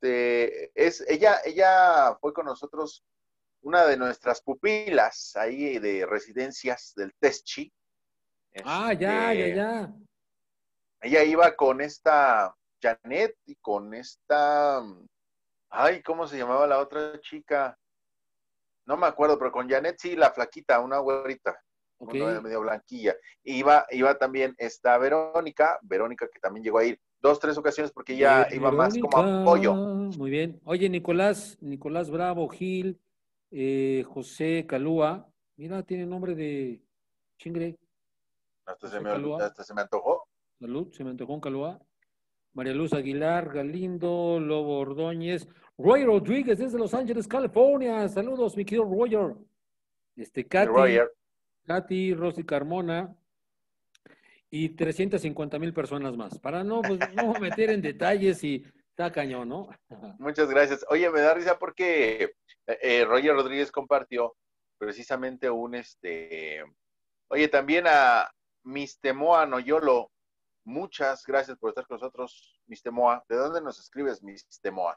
Ella fue con nosotros una de nuestras pupilas ahí de residencias del TESCHI. Ah, ya, ya, ya. Ella iba con esta Janet y con esta, ay, ¿cómo se llamaba la otra chica? No me acuerdo, pero con Janet sí, la flaquita, una güerita, Ok. una medio blanquilla. Iba también esta Verónica que también llegó a ir 2, 3 ocasiones porque ella iba más como Verónica. apoyo. Muy bien. Oye, Nicolás Bravo, Gil, José Calúa. Mira, tiene nombre de chingre. José Calúa. Hasta se me antojó. Salud, se me antojó un Calúa. María Luz Aguilar, Galindo, Lobo Ordóñez, Roy Rodríguez desde Los Ángeles, California. Saludos, mi querido Roger. Mi Katy, Roger. Rosy Carmona y 350,000 personas más. Para no, pues, no meter en detalles y está cañón, ¿no? Muchas gracias. Oye, me da risa porque Roger Rodríguez compartió precisamente oye, también a Mistemoa Noyolo. Muchas gracias por estar con nosotros, Mistemoa. ¿De dónde nos escribes, Mistemoa?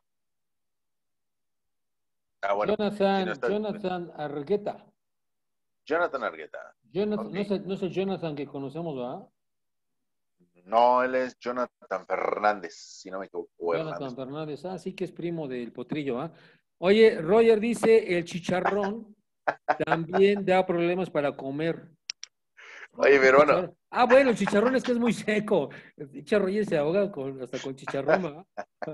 Bueno, si no está. Jonathan Argueta. Jonathan Argueta. Jonathan, Ok. no es el Jonathan que conocemos, ¿verdad? No, él es Jonathan Fernández, si no me equivoco, Jonathan Hernández. Fernández, sí que es primo del Potrillo, ¿ah? Oye, Roger dice, el chicharrón también da problemas para comer. Oye, El pero bueno, chicharrón. Bueno, el chicharrón es que es muy seco. El pinche Roger se ahoga hasta con chicharrón, ¿verdad?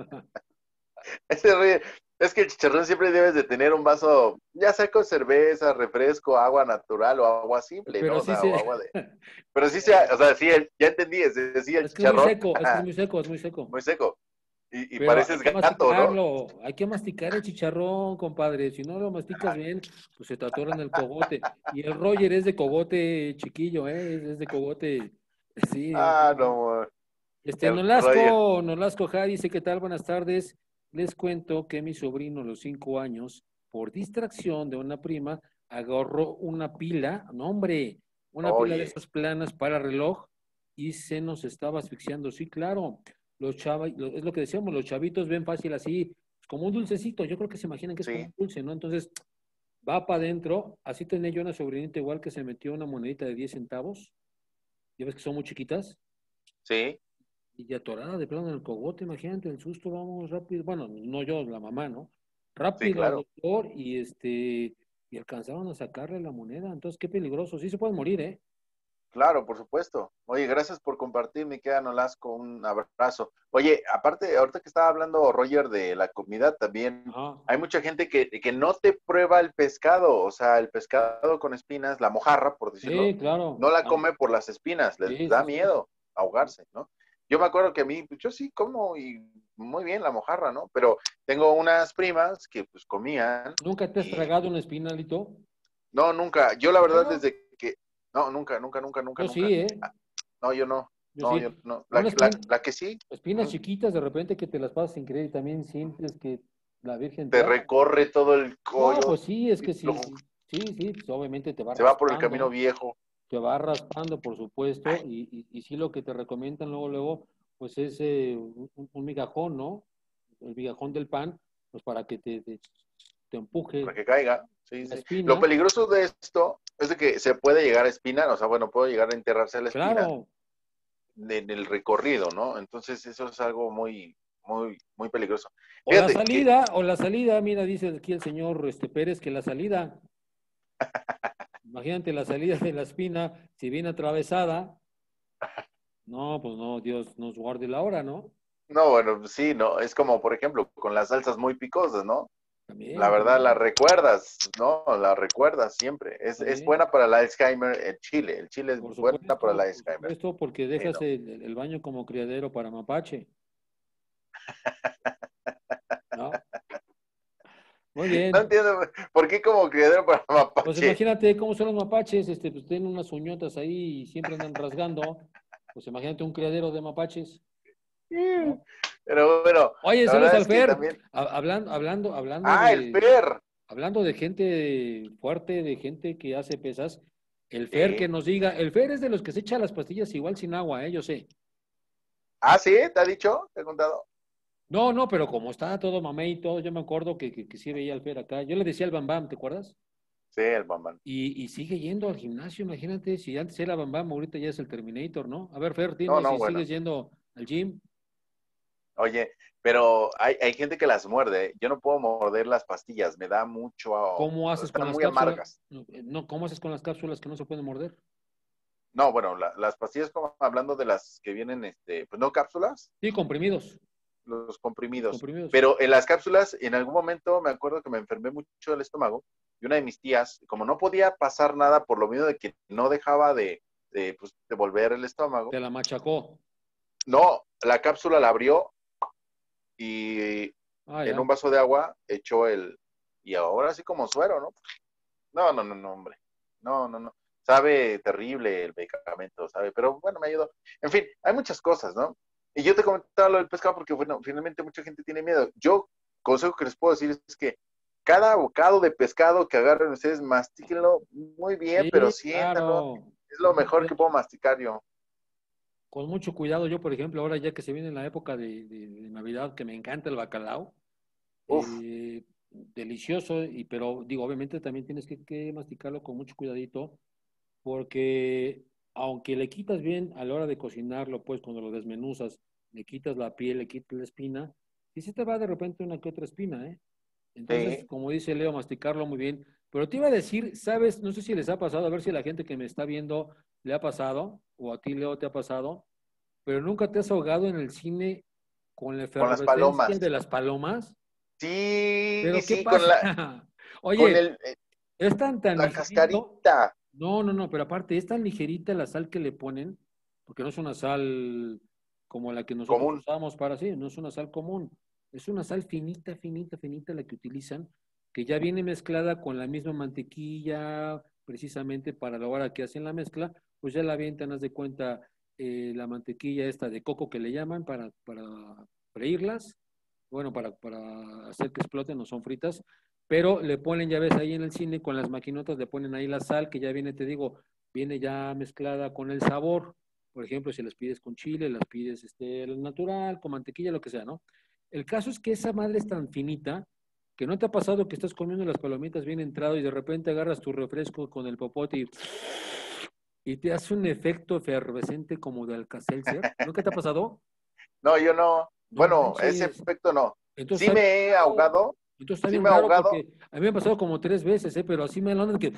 ese es que el chicharrón siempre debes de tener un vaso, ya sea con cerveza, refresco, agua natural o agua simple, ¿no? Pero O sí sea, o se... agua de. Pero sí, o sea, sí, ya entendí, sí, el Es que es muy chicharrón, seco, es que es muy seco, es muy seco. muy seco. Y Pero hay pareces que gato, ¿no? masticarlo, hay que masticar el chicharrón, compadre. Si no lo masticas bien, pues se te atora en el cogote. Y el Roger es de cogote chiquillo, ¿eh? Es de cogote, sí. No, el Roger. Nolasco Ja dice, ¿qué tal? Buenas tardes. Les cuento que mi sobrino, a los 5 años, por distracción de una prima, agarró una pila, no hombre, una pila de Oye, esas planas para reloj y se nos estaba asfixiando. Sí, claro, es lo que decíamos, los chavitos ven fácil así, como un dulcecito. Yo creo que se imaginan que es como sí, un dulce, ¿no? Entonces, va para adentro. Así tenía yo una sobrinita igual que se metió una monedita de 10 centavos. Ya ves que son muy chiquitas sí, y atorada de plano en el cogote, imagínate, el susto, vamos rápido. Bueno, no yo, la mamá, ¿no? Rápido al claro. doctor y alcanzaron a sacarle la moneda. Entonces, qué peligroso. Sí se pueden morir, ¿eh? Claro, por supuesto. Oye, gracias por compartir, mi querida Nolasco, un abrazo. Oye, aparte, ahorita que estaba hablando Roger de la comida, también Ajá. hay mucha gente que no te prueba el pescado, o sea, el pescado con espinas, la mojarra, por decirlo, Sí, claro. no la Ah, come por las espinas, les sí, da sí, sí. miedo ahogarse, ¿no? Yo me acuerdo que a mí, pues, yo sí como y muy bien la mojarra, ¿no? Pero tengo unas primas que pues comían ¿Nunca te has y tragado un espinalito? no, nunca, yo la ¿En verdad serio? desde que, no, nunca, nunca, nunca, nunca, Yo sí, nunca. ¿eh? No, yo no. Yo No, yo sí. no. Una La que sí, espinas chiquitas de repente que te las pasas sin querer y también sientes que la Virgen te te habla. recorre todo el No, collo pues sí, es y que sí, luego sí, sí, sí, pues obviamente se va por el camino viejo. te va raspando, por supuesto, y sí lo que te recomiendan luego, pues es un migajón, ¿no? El migajón del pan, pues para que te Para empuje que caiga. Sí, la sí. Lo espina. peligroso de esto es de que se puede llegar a espinar, o sea, bueno, puede llegar a enterrarse la espina Claro, en el recorrido, ¿no? Entonces eso es algo muy, muy, muy peligroso. o Fíjate que, la salida, mira, dice aquí el señor Pérez que la salida, imagínate la salida de la espina, si viene atravesada, no, pues no, Dios nos guarde la hora, ¿no? no, bueno, sí, no, es como, por ejemplo, con las salsas muy picosas, ¿no? La También, verdad la también, recuerdas, ¿no? La recuerdas siempre. Es también. buena para el Alzheimer el chile. El chile es buena para el Por Alzheimer. supuesto, porque Sí, dejas no. el baño como criadero para mapache, ¿no? Muy No bien. entiendo por qué como criadero para Pues mapache. imagínate cómo son los mapaches, pues tienen unas uñotas ahí y siempre andan rasgando. Pues imagínate un criadero de mapaches, ¿no? Pero bueno, Oye, la saludos verdad al es que Fer. también. Ah, el Fer. Hablando de gente fuerte, de gente que hace pesas, el Fer que Sí. nos diga, el Fer es de los que se echa las pastillas igual sin agua, yo sé. Ah, ¿sí? ¿Te ha dicho? ¿Te ha contado? No, no, pero como está todo mamey y todo, yo me acuerdo que sí veía al Fer acá. Yo le decía al Bam Bam, ¿te acuerdas? Sí, el bambán. Y sigue yendo al gimnasio, imagínate, si antes era Bam Bam, ahorita ya es el Terminator, ¿no? A ver, Fer, No, dime no, si bueno. sigues yendo al gym. Oye, pero hay gente que las muerde. Yo no puedo morder las pastillas, me da mucho, ¿Cómo haces con están las muy cápsulas? amargas. No, ¿cómo haces con las cápsulas que no se pueden morder? No, bueno, las pastillas, como hablando de las que vienen, pues no cápsulas, Sí, comprimidos, los los comprimidos. comprimidos. Pero en las cápsulas, en algún momento me acuerdo que me enfermé mucho del estómago y una de mis tías, como no podía pasar nada por lo mismo de que no dejaba pues, de volver el estómago, Te la machacó. no, la cápsula la abrió y Ah, en ya. un vaso de agua echó y ahora sí como suero, ¿no? No, no, no, no, hombre. No, no, no. Sabe terrible el medicamento, sabe, pero bueno, me ayudó. En fin, hay muchas cosas, ¿no? Y yo te comentaba lo del pescado porque, bueno, finalmente mucha gente tiene miedo. Yo, consejo que les puedo decir es que cada bocado de pescado que agarren ustedes, mastíquenlo muy bien, pero Sí, siéntanlo. claro. Es Con lo mucho mejor que puedo cuidado. masticar yo. Con mucho cuidado. Yo, por ejemplo, ahora ya que se viene la época de Navidad, que me encanta el bacalao, Uf, delicioso, pero digo, obviamente también tienes que masticarlo con mucho cuidadito, porque aunque le quitas bien a la hora de cocinarlo, pues cuando lo desmenuzas, le quitas la piel, le quitas la espina, y se te va de repente una que otra espina, ¿eh? Entonces, sí, como dice Leo, masticarlo muy bien. Pero te iba a decir, ¿sabes? No sé si les ha pasado, a ver si a la gente que me está viendo le ha pasado, o a ti, Leo, te ha pasado, pero nunca te has ahogado en el cine con la con las efervescencia de palomas. las palomas. Sí, ¿Pero qué sí, pasa? con Oye, es tan la ligerito. cascarita. No, no, no, pero aparte es tan ligerita la sal que le ponen, porque no es una sal como la que nosotros Común. usamos para así, no es una sal común, es una sal finita, finita, finita la que utilizan, que ya viene mezclada con la misma mantequilla, precisamente para la hora que hacen la mezcla, pues ya la avientan, haz de cuenta, la mantequilla esta de coco que le llaman para freírlas, bueno, para hacer que exploten, no son fritas, pero le ponen, ya ves, ahí en el cine con las maquinotas, le ponen ahí la sal, que ya viene, te digo, viene ya mezclada con el sabor. Por ejemplo, si las pides con chile, las pides natural, con mantequilla, lo que sea, ¿no? El caso es que esa madre es tan finita que no te ha pasado que estás comiendo las palomitas bien entrado y de repente agarras tu refresco con el popote y te hace un efecto efervescente como de Alka-Seltzer. ¿Nunca te ha pasado? No, yo no. No Bueno, ese manches. efecto no. Entonces Sí está me bien he raro. ahogado, Entonces está sí bien me he raro ahogado. porque a mí me ha pasado como 3 veces, ¿eh? Pero así me lo que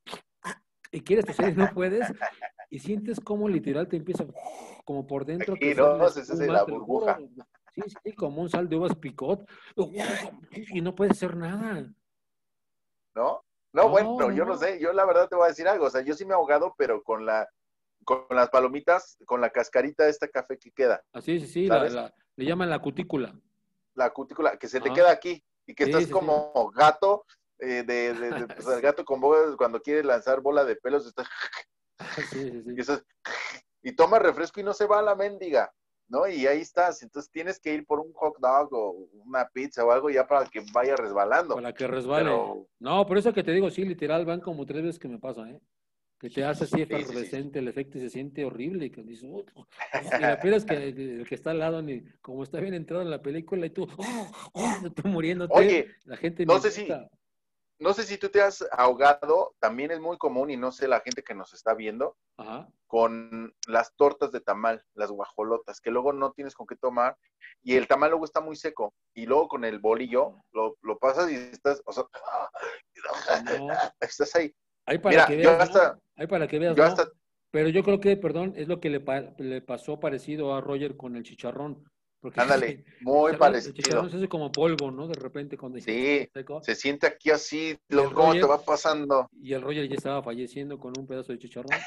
y quieres toser y no puedes y sientes como literal te empieza como por dentro a Aquí crecer la no, se hace espuma, la te lo juro. burbuja, Sí, sí, como un sal de uvas picot y no puedes hacer nada. ¿no? No, bueno, No, yo no no. sé, yo la verdad te voy a decir algo, o sea, yo sí me he ahogado, pero con las palomitas, con la cascarita de esta café que queda, Así, sí, sí, ¿sabes? le llaman la cutícula. La cutícula, que se te Ajá. queda aquí y que Sí, estás sí, sí. como gato, pues el Sí, gato con bola, cuando quiere lanzar bola de pelos, está, sí, sí, y, sí. estás, y toma refresco y no se va a la mendiga, ¿no? Y ahí estás, entonces tienes que ir por un hot dog o una pizza o algo ya para que vaya resbalando, Para que resbale. pero No, por eso que te digo, sí, literal, van como 3 veces que me pasa, ¿eh? Que te hace así sí, sí, sí. efervescente el efecto y se siente horrible. Y que dices, y lo peor es que el que está al lado, ni, como está bien entrado en la película, y tú, tú muriéndote, Oye, la gente ni no sé si, nota. no sé si tú te has ahogado, también es muy común y no sé la gente que nos está viendo, Ajá. con las tortas de tamal, las guajolotas, que luego no tienes con qué tomar y el tamal luego está muy seco y luego con el bolillo lo pasas y estás, o sea, No, estás ahí. ahí para Mira, que veas, no. Ahí para que veas, yo no. hasta, Pero yo creo que, perdón, es lo que le pasó parecido a Roger con el chicharrón. Porque ándale, el muy chicharrón, el chicharrón parecido. se hace como polvo, ¿no? De repente cuando ya está Sí, seco. se siente aquí así, Y el luego cómo te Roger, va pasando. y el Roger ya estaba falleciendo con un pedazo de chicharrón.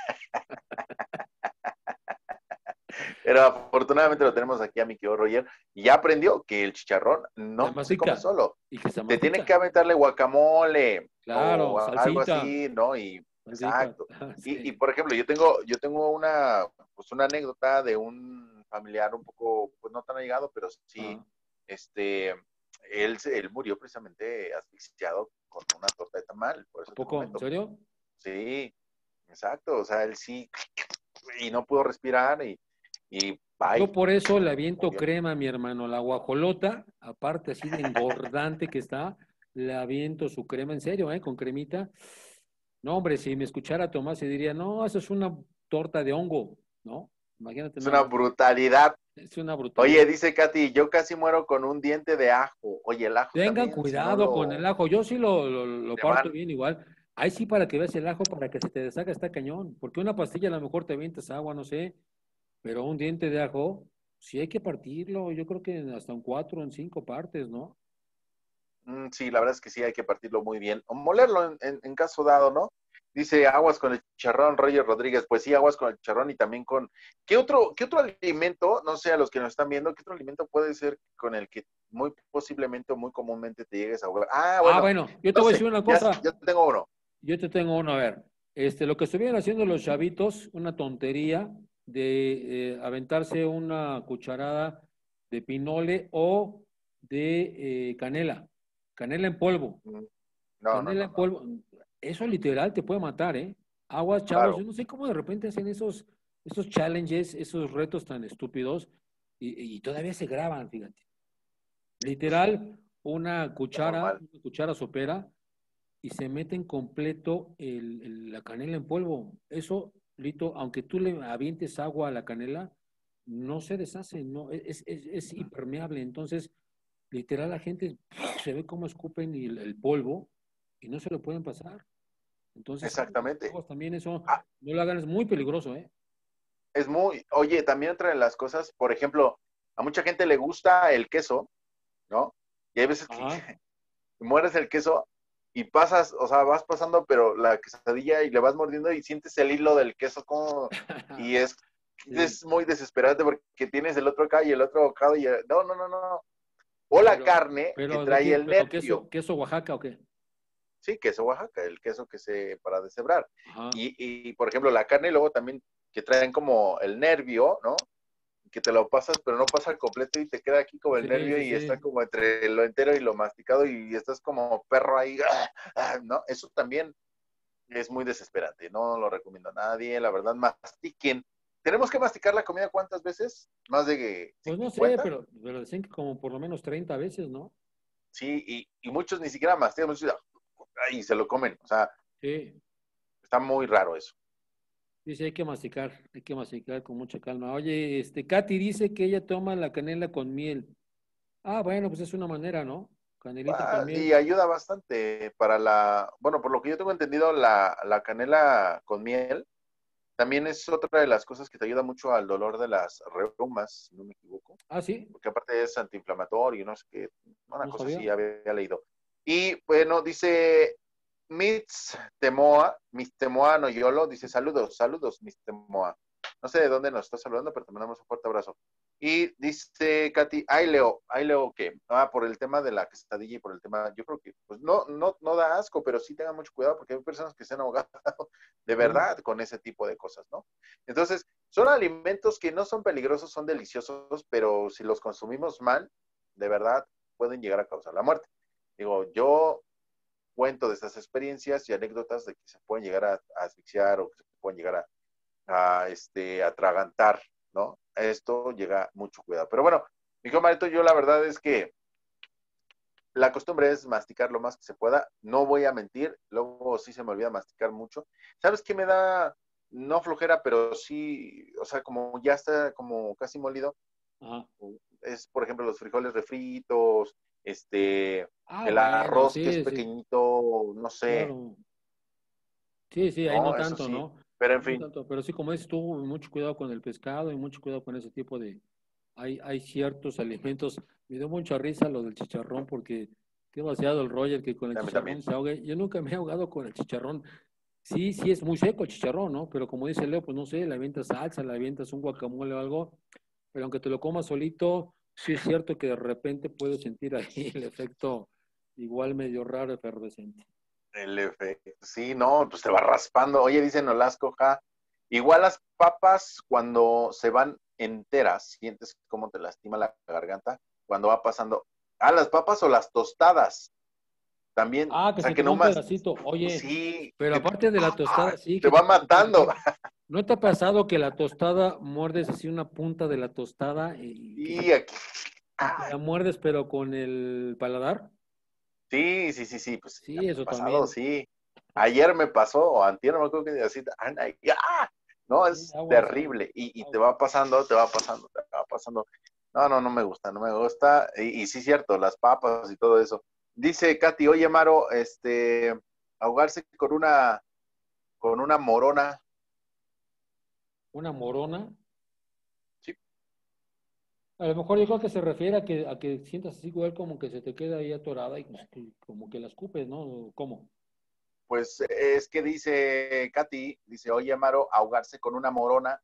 Pero afortunadamente lo tenemos aquí a mi querido Roger y ya aprendió que el chicharrón Se no se come mastica. solo. Y que se Te tienes mastica. que aventarle guacamole Claro, o algo salsita. así, ¿no? Y Salsita. exacto. Y Sí. por ejemplo, yo tengo pues una anécdota de un familiar un poco, pues no tan allegado, pero sí, Ajá. este, él murió precisamente asfixiado con una torta de tamal, por ¿A eso te poco? ¿En comento. serio? Sí, exacto, o sea, él sí, y no pudo respirar y Bye. Yo por eso le Muy aviento bien. crema a mi hermano. La guajolota, aparte así de engordante que está, le aviento su crema en serio, con cremita. No, hombre, si me escuchara Tomás se diría, no, eso es una torta de hongo, ¿no? Imagínate Es nada una más. brutalidad. Es una Oye, brutalidad. dice Katy, yo casi muero con un diente de ajo. Oye, el ajo Tengan también, si no cuidado con el lo ajo. Yo sí lo te parto van. bien igual. Ahí sí para que veas el ajo, para que se te deshaga está cañón. Porque una pastilla a lo mejor te avientas agua, no sé. Pero un diente de ajo, sí hay que partirlo. Yo creo que hasta en 4 o en 5 partes, ¿no? Sí, la verdad es que sí, hay que partirlo muy bien. O molerlo en caso dado, ¿no? Dice aguas con el chicharrón, Roger Rodríguez. Pues sí, aguas con el chicharrón y también con. ¿Qué otro alimento? No sé, a los que nos están viendo, ¿qué otro alimento puede ser con el que muy posiblemente o muy comúnmente te llegues a ahogar? Ah, Ah, bueno, bueno, yo te no voy a sé, decir una ya, cosa. ya tengo uno. Yo te tengo uno, a ver. Lo que estuvieron haciendo los chavitos, una tontería de aventarse una cucharada de pinole o de canela. Canela en polvo. Mm, No, no, Canela no, en no. polvo. Eso literal te puede matar, ¿eh? Aguas, chavos. Yo Claro, no sé cómo de repente hacen esos challenges, esos retos tan estúpidos y todavía se graban, fíjate. Literal, normal. una cuchara sopera y se meten completo la canela en polvo. Eso, Lito, aunque tú le avientes agua a la canela, no se deshace, no, es impermeable. Entonces, literal, la gente se ve cómo escupen el polvo y no se lo pueden pasar. Entonces, Exactamente. aguas también eso, Ah, no lo hagan, es muy peligroso, ¿eh? oye, también otra de las cosas, por ejemplo, a mucha gente le gusta el queso, ¿no? Y hay veces que Ajá. mueres el queso y pasas, o sea, vas pasando, pero la quesadilla y le vas mordiendo y sientes el hilo del queso como, y es, Sí, es muy desesperante porque tienes el otro acá y el otro bocado y no, no, no, no. O la pero, carne que pero ¿de trae qué? el ¿Pero nervio. queso Oaxaca o qué? Sí, queso Oaxaca, el queso que se para deshebrar. Ajá. Y, por ejemplo, la carne y luego también que traen como el nervio, ¿no? Que te lo pasas, pero no pasa al completo y te queda aquí como el Sí, nervio sí, y está sí. como entre lo entero y lo masticado y estás como perro ahí, ¿no? Eso también es muy desesperante, no lo recomiendo a nadie, la verdad, mastiquen. ¿Tenemos que masticar la comida cuántas veces? ¿Más de Pues no sé, 50? pero decían que como por lo menos 30 veces, ¿no? Sí, y muchos ni siquiera mastican, muchos y se lo comen, o sea, Sí, está muy raro eso. dice hay que masticar con mucha calma. Oye, Katy dice que ella toma la canela con miel. Ah, bueno, pues es una manera, ¿no? Canelita con Y miel. ayuda bastante para bueno, por lo que yo tengo entendido, la canela con miel también es otra de las cosas que te ayuda mucho al dolor de las reumas, si no me equivoco, Ah, sí, porque aparte es antiinflamatorio, no sé qué, una no cosa sabía. así había leído. Y bueno, dice Miss Temoa Noyolo, dice saludos, saludos, Miss Temoa. No sé de dónde nos está saludando, pero te mandamos un fuerte abrazo. Y dice Katy, ay Leo, ¿qué? Ah, por el tema de la quesadilla y por el tema, yo creo que, pues no da asco, pero sí tengan mucho cuidado porque hay personas que se han ahogado de Sí. verdad con ese tipo de cosas, ¿no? Entonces, son alimentos que no son peligrosos, son deliciosos, pero si los consumimos mal, de verdad pueden llegar a causar la muerte. Digo, yo cuento de estas experiencias y anécdotas de que se pueden llegar a asfixiar o que se pueden llegar atragantar, ¿no? Esto llega mucho cuidado. Pero bueno, mi camarito, yo la verdad es que la costumbre es masticar lo más que se pueda. No voy a mentir, luego sí se me olvida masticar mucho. ¿Sabes qué me da? No flojera, pero sí, o sea, como ya está como casi molido, Ajá. es por ejemplo los frijoles refritos, Ah, el bueno, arroz que es sí, sí, pequeñito, no sé, claro. Sí, sí, ahí no no, eso tanto, sí, ¿no? pero en No fin, tanto, pero sí, como dices tú, mucho cuidado con el pescado y mucho cuidado con ese tipo de... hay ciertos alimentos. Me dio mucha risa lo del chicharrón porque qué vaciado el Roger que con el a mí chicharrón también. se ahogue. Yo nunca me he ahogado con el chicharrón. Sí, sí, es muy seco el chicharrón, ¿no? Pero como dice Leo, pues no sé, le avientas salsa, le avientas un guacamole o algo, pero aunque te lo comas solito, sí es cierto que de repente puedes sentir ahí el efecto igual medio raro, efervescente. Sí, no, pues te va raspando. Oye, dicen Nolasco, ja, igual las papas cuando se van enteras, sientes cómo te lastima la garganta cuando va pasando. Ah, las papas o las tostadas también, Ah, o que sea, se que te no va un más, pedacito. Oye, sí, pero aparte de la tostada, sí, te que te va quede un matando. pedacito. ¿No te ha pasado que la tostada muerdes así una punta de la tostada Y aquí, y que la muerdes pero con el paladar? sí, pues ya Sí, me ha eso pasado, también. sí. Ayer me pasó, o antier, no me acuerdo que así, no, Sí, es aguas, aguas, terrible. Y te aguas. va pasando, te va pasando, te va pasando. No, no me gusta, no me gusta. Y sí, cierto, las papas y todo eso. Dice Katy, oye, Maro, ahogarse con una morona. Una morona. Sí, A lo mejor yo creo que se refiere a que sientas así igual como que se te queda ahí atorada y pues, como que la escupes, ¿no? ¿Cómo? pues es que dice Katy, dice, oye, Maro, ahogarse con una morona.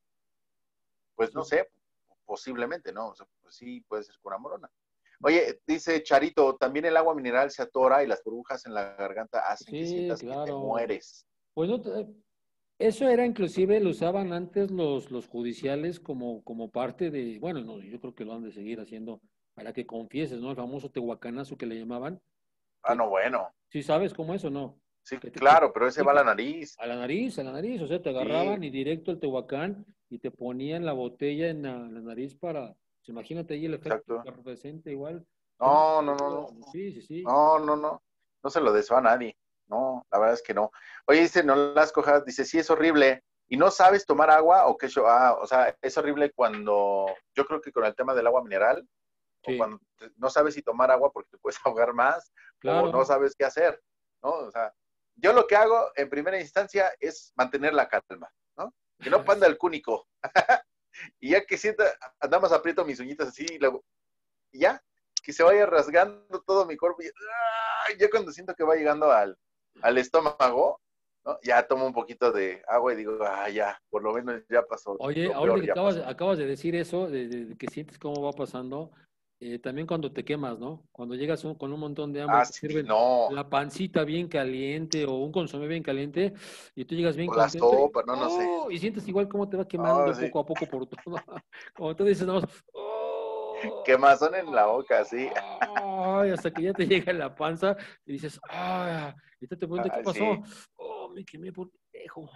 Pues no Sí. sé, posiblemente, ¿no? O sea, pues sí, puede ser con una morona. Oye, dice Charito, también el agua mineral se atora y las burbujas en la garganta hacen que Sí, sientas que te claro. mueres. Pues no eso era inclusive, lo usaban antes los judiciales como parte de, bueno, no, yo creo que lo han de seguir haciendo para que confieses, ¿no? El famoso tehuacanazo que le llamaban, Ah, que no, bueno. sí sabes cómo es o no, Sí, que te claro, pero ese va a la explico. nariz. A la nariz, o sea, te Sí, agarraban y directo el tehuacán y te ponían la botella en la nariz para, pues, imagínate ahí el efecto exacto. efervescente igual, toma No, no, no, agua, no. sí, sí, sí. No, no, no. No se lo deseo a nadie. No, la verdad es que no. Oye, dice, no las cojas, dice, sí, es horrible. ¿Y no sabes tomar agua o qué? O sea, es horrible cuando, yo creo que con el tema del agua mineral, o Sí, cuando no sabes si tomar agua porque te puedes ahogar más, o no claro. sabes qué hacer, ¿no? O sea, yo lo que hago en primera instancia es mantener la calma, ¿no? Que no panda el cúnico. Y ya que sienta, andamos aprieto mis uñitas así, y ya, que se vaya rasgando todo mi cuerpo. Ya cuando siento que va llegando al estómago, ¿no? Ya tomo un poquito de agua y digo, ya, por lo menos ya pasó, Oye, lo ahorita peor que ya pasó. acabas de decir eso, de que sientes cómo va pasando, también cuando te quemas, ¿no? Cuando llegas con un montón de hambre y Ah, te sí, sirven no, la pancita bien caliente o un consomé bien caliente y tú llegas bien o la contento y, sopa, no, no sé. ¡oh! Y sientes igual cómo te va Ah, quemando sí. poco a poco por todo. Como tú dices, nada más, ¡oh! Quemazón en la boca, sí. Ay, hasta que ya te llega en la panza y dices, ¡ay! Y te preguntas, ¿qué Ah, pasó? sí. ¡Oh, me quemé por pendejo!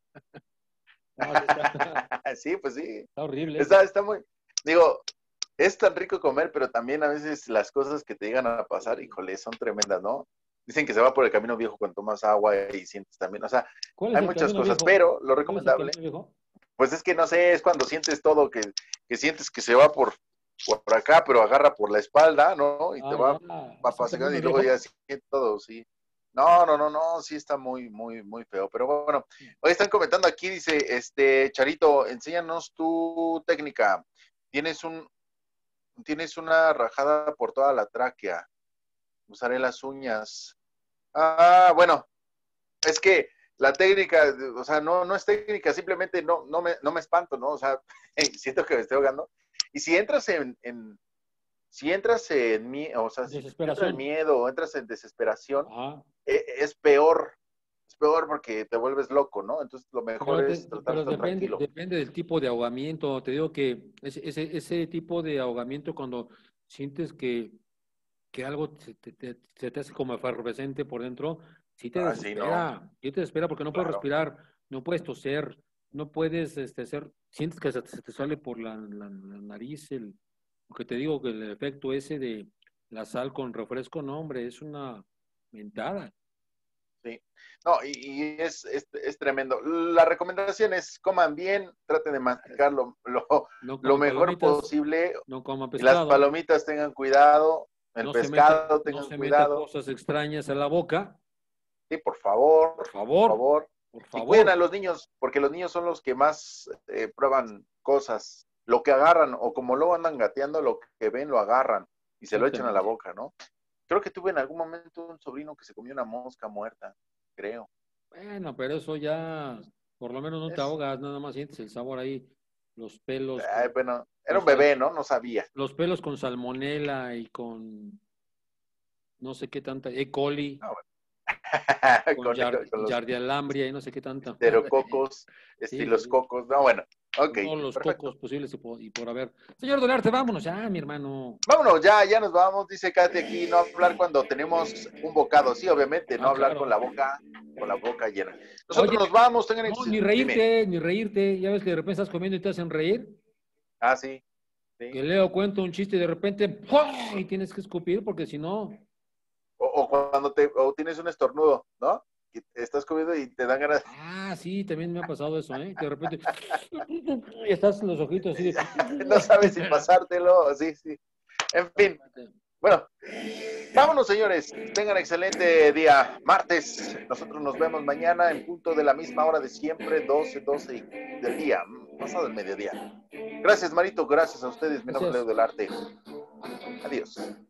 No, sí está, Sí, pues sí. está horrible eso. Está muy, digo, es tan rico comer, pero también a veces las cosas que te llegan a pasar, híjole, son tremendas, ¿no? Dicen que se va por el camino viejo cuando tomas agua y sientes también, o sea, ¿Cuál es hay el muchas camino cosas, viejo? pero lo ¿Cuál es el recomendable, camino viejo? pues es que no sé, es cuando sientes todo, que sientes que se va por acá, pero agarra por la espalda, ¿no? Y te Ah, ya. va ¿Es el pasando camino y luego viejo? ya sientes todo, sí. No, no, no, no, sí está muy, muy, muy feo. Pero bueno, hoy están comentando aquí, dice, Charito, enséñanos tu técnica. Tienes un, tienes una rajada por toda la tráquea. Usaré las uñas. Ah, bueno, es que la técnica, o sea, no, no es técnica, simplemente no me espanto, ¿no? O sea, siento que me estoy ahogando. Y si entras en o sea, si te entra el Desesperación. miedo o entras en desesperación, Ajá. es peor. Es peor porque te vuelves loco, ¿no? Entonces lo mejor es tratar de Pero estar depende, tranquilo. depende del tipo de ahogamiento. Te digo que ese tipo de ahogamiento cuando sientes que algo se te hace como efervescente por dentro, Ah, sí, no, sí te desespera porque no puedes claro. respirar, no puedes toser, no puedes hacer, sientes que se te sale por la nariz lo que te digo que el efecto ese de la sal con refresco, no, hombre, es una mentada. Sí. No, y es tremendo. La recomendación es coman bien, traten de masticar No lo coman mejor palomitas, posible no coman y las pescado, palomitas tengan cuidado, el pescado no tengan se metan cuidado. cosas extrañas a la boca, Sí, por por favor, favor. por Y cuiden a favor. los niños, porque los niños son los que más prueban cosas, lo que agarran, o como luego andan gateando, lo que ven lo agarran y se lo echan a la Exactamente. boca, ¿no? Creo que tuve en algún momento un sobrino que se comió una mosca muerta, creo. Bueno, pero eso ya, por lo menos no te Es, ahogas, nada más sientes el sabor ahí, los pelos bueno, era con un bebé, ¿no? No sabía. los pelos con salmonela y con no sé qué tanta, E. coli, No, bueno. con Con los yardialambria y no sé qué tanta. pterococos, Sí, sí, sí. estilococos, no, bueno. Ok, con todos los perfecto. cocos posibles y por haber. Señor Dolarte, vámonos ya, mi hermano. Vámonos, ya nos vamos, dice Katy aquí, no hablar cuando tenemos un bocado, sí, obviamente, no Ah, hablar claro. con la boca llena. Oye, Nosotros nos vamos, tengan no, dime. ni reírte. Ya ves que de repente estás comiendo y te hacen reír. Ah, sí, sí. Que Leo cuenta un chiste y de repente ¡pum! Y tienes que escupir porque si no. O cuando o tienes un estornudo, ¿no? Y estás comiendo y te dan ganas, Ah, sí, también me ha pasado eso, ¿eh? Que de repente y estás en los ojitos así de. no sabes si pasártelo, sí, sí. En fin, bueno, vámonos, señores. Tengan excelente día. Martes. Nosotros nos vemos mañana en punto de la misma hora de siempre, 12 del día, pasado el mediodía. Gracias, Marito. Gracias a ustedes. Mi nombre es Leo Gracias. del Arte. Adiós.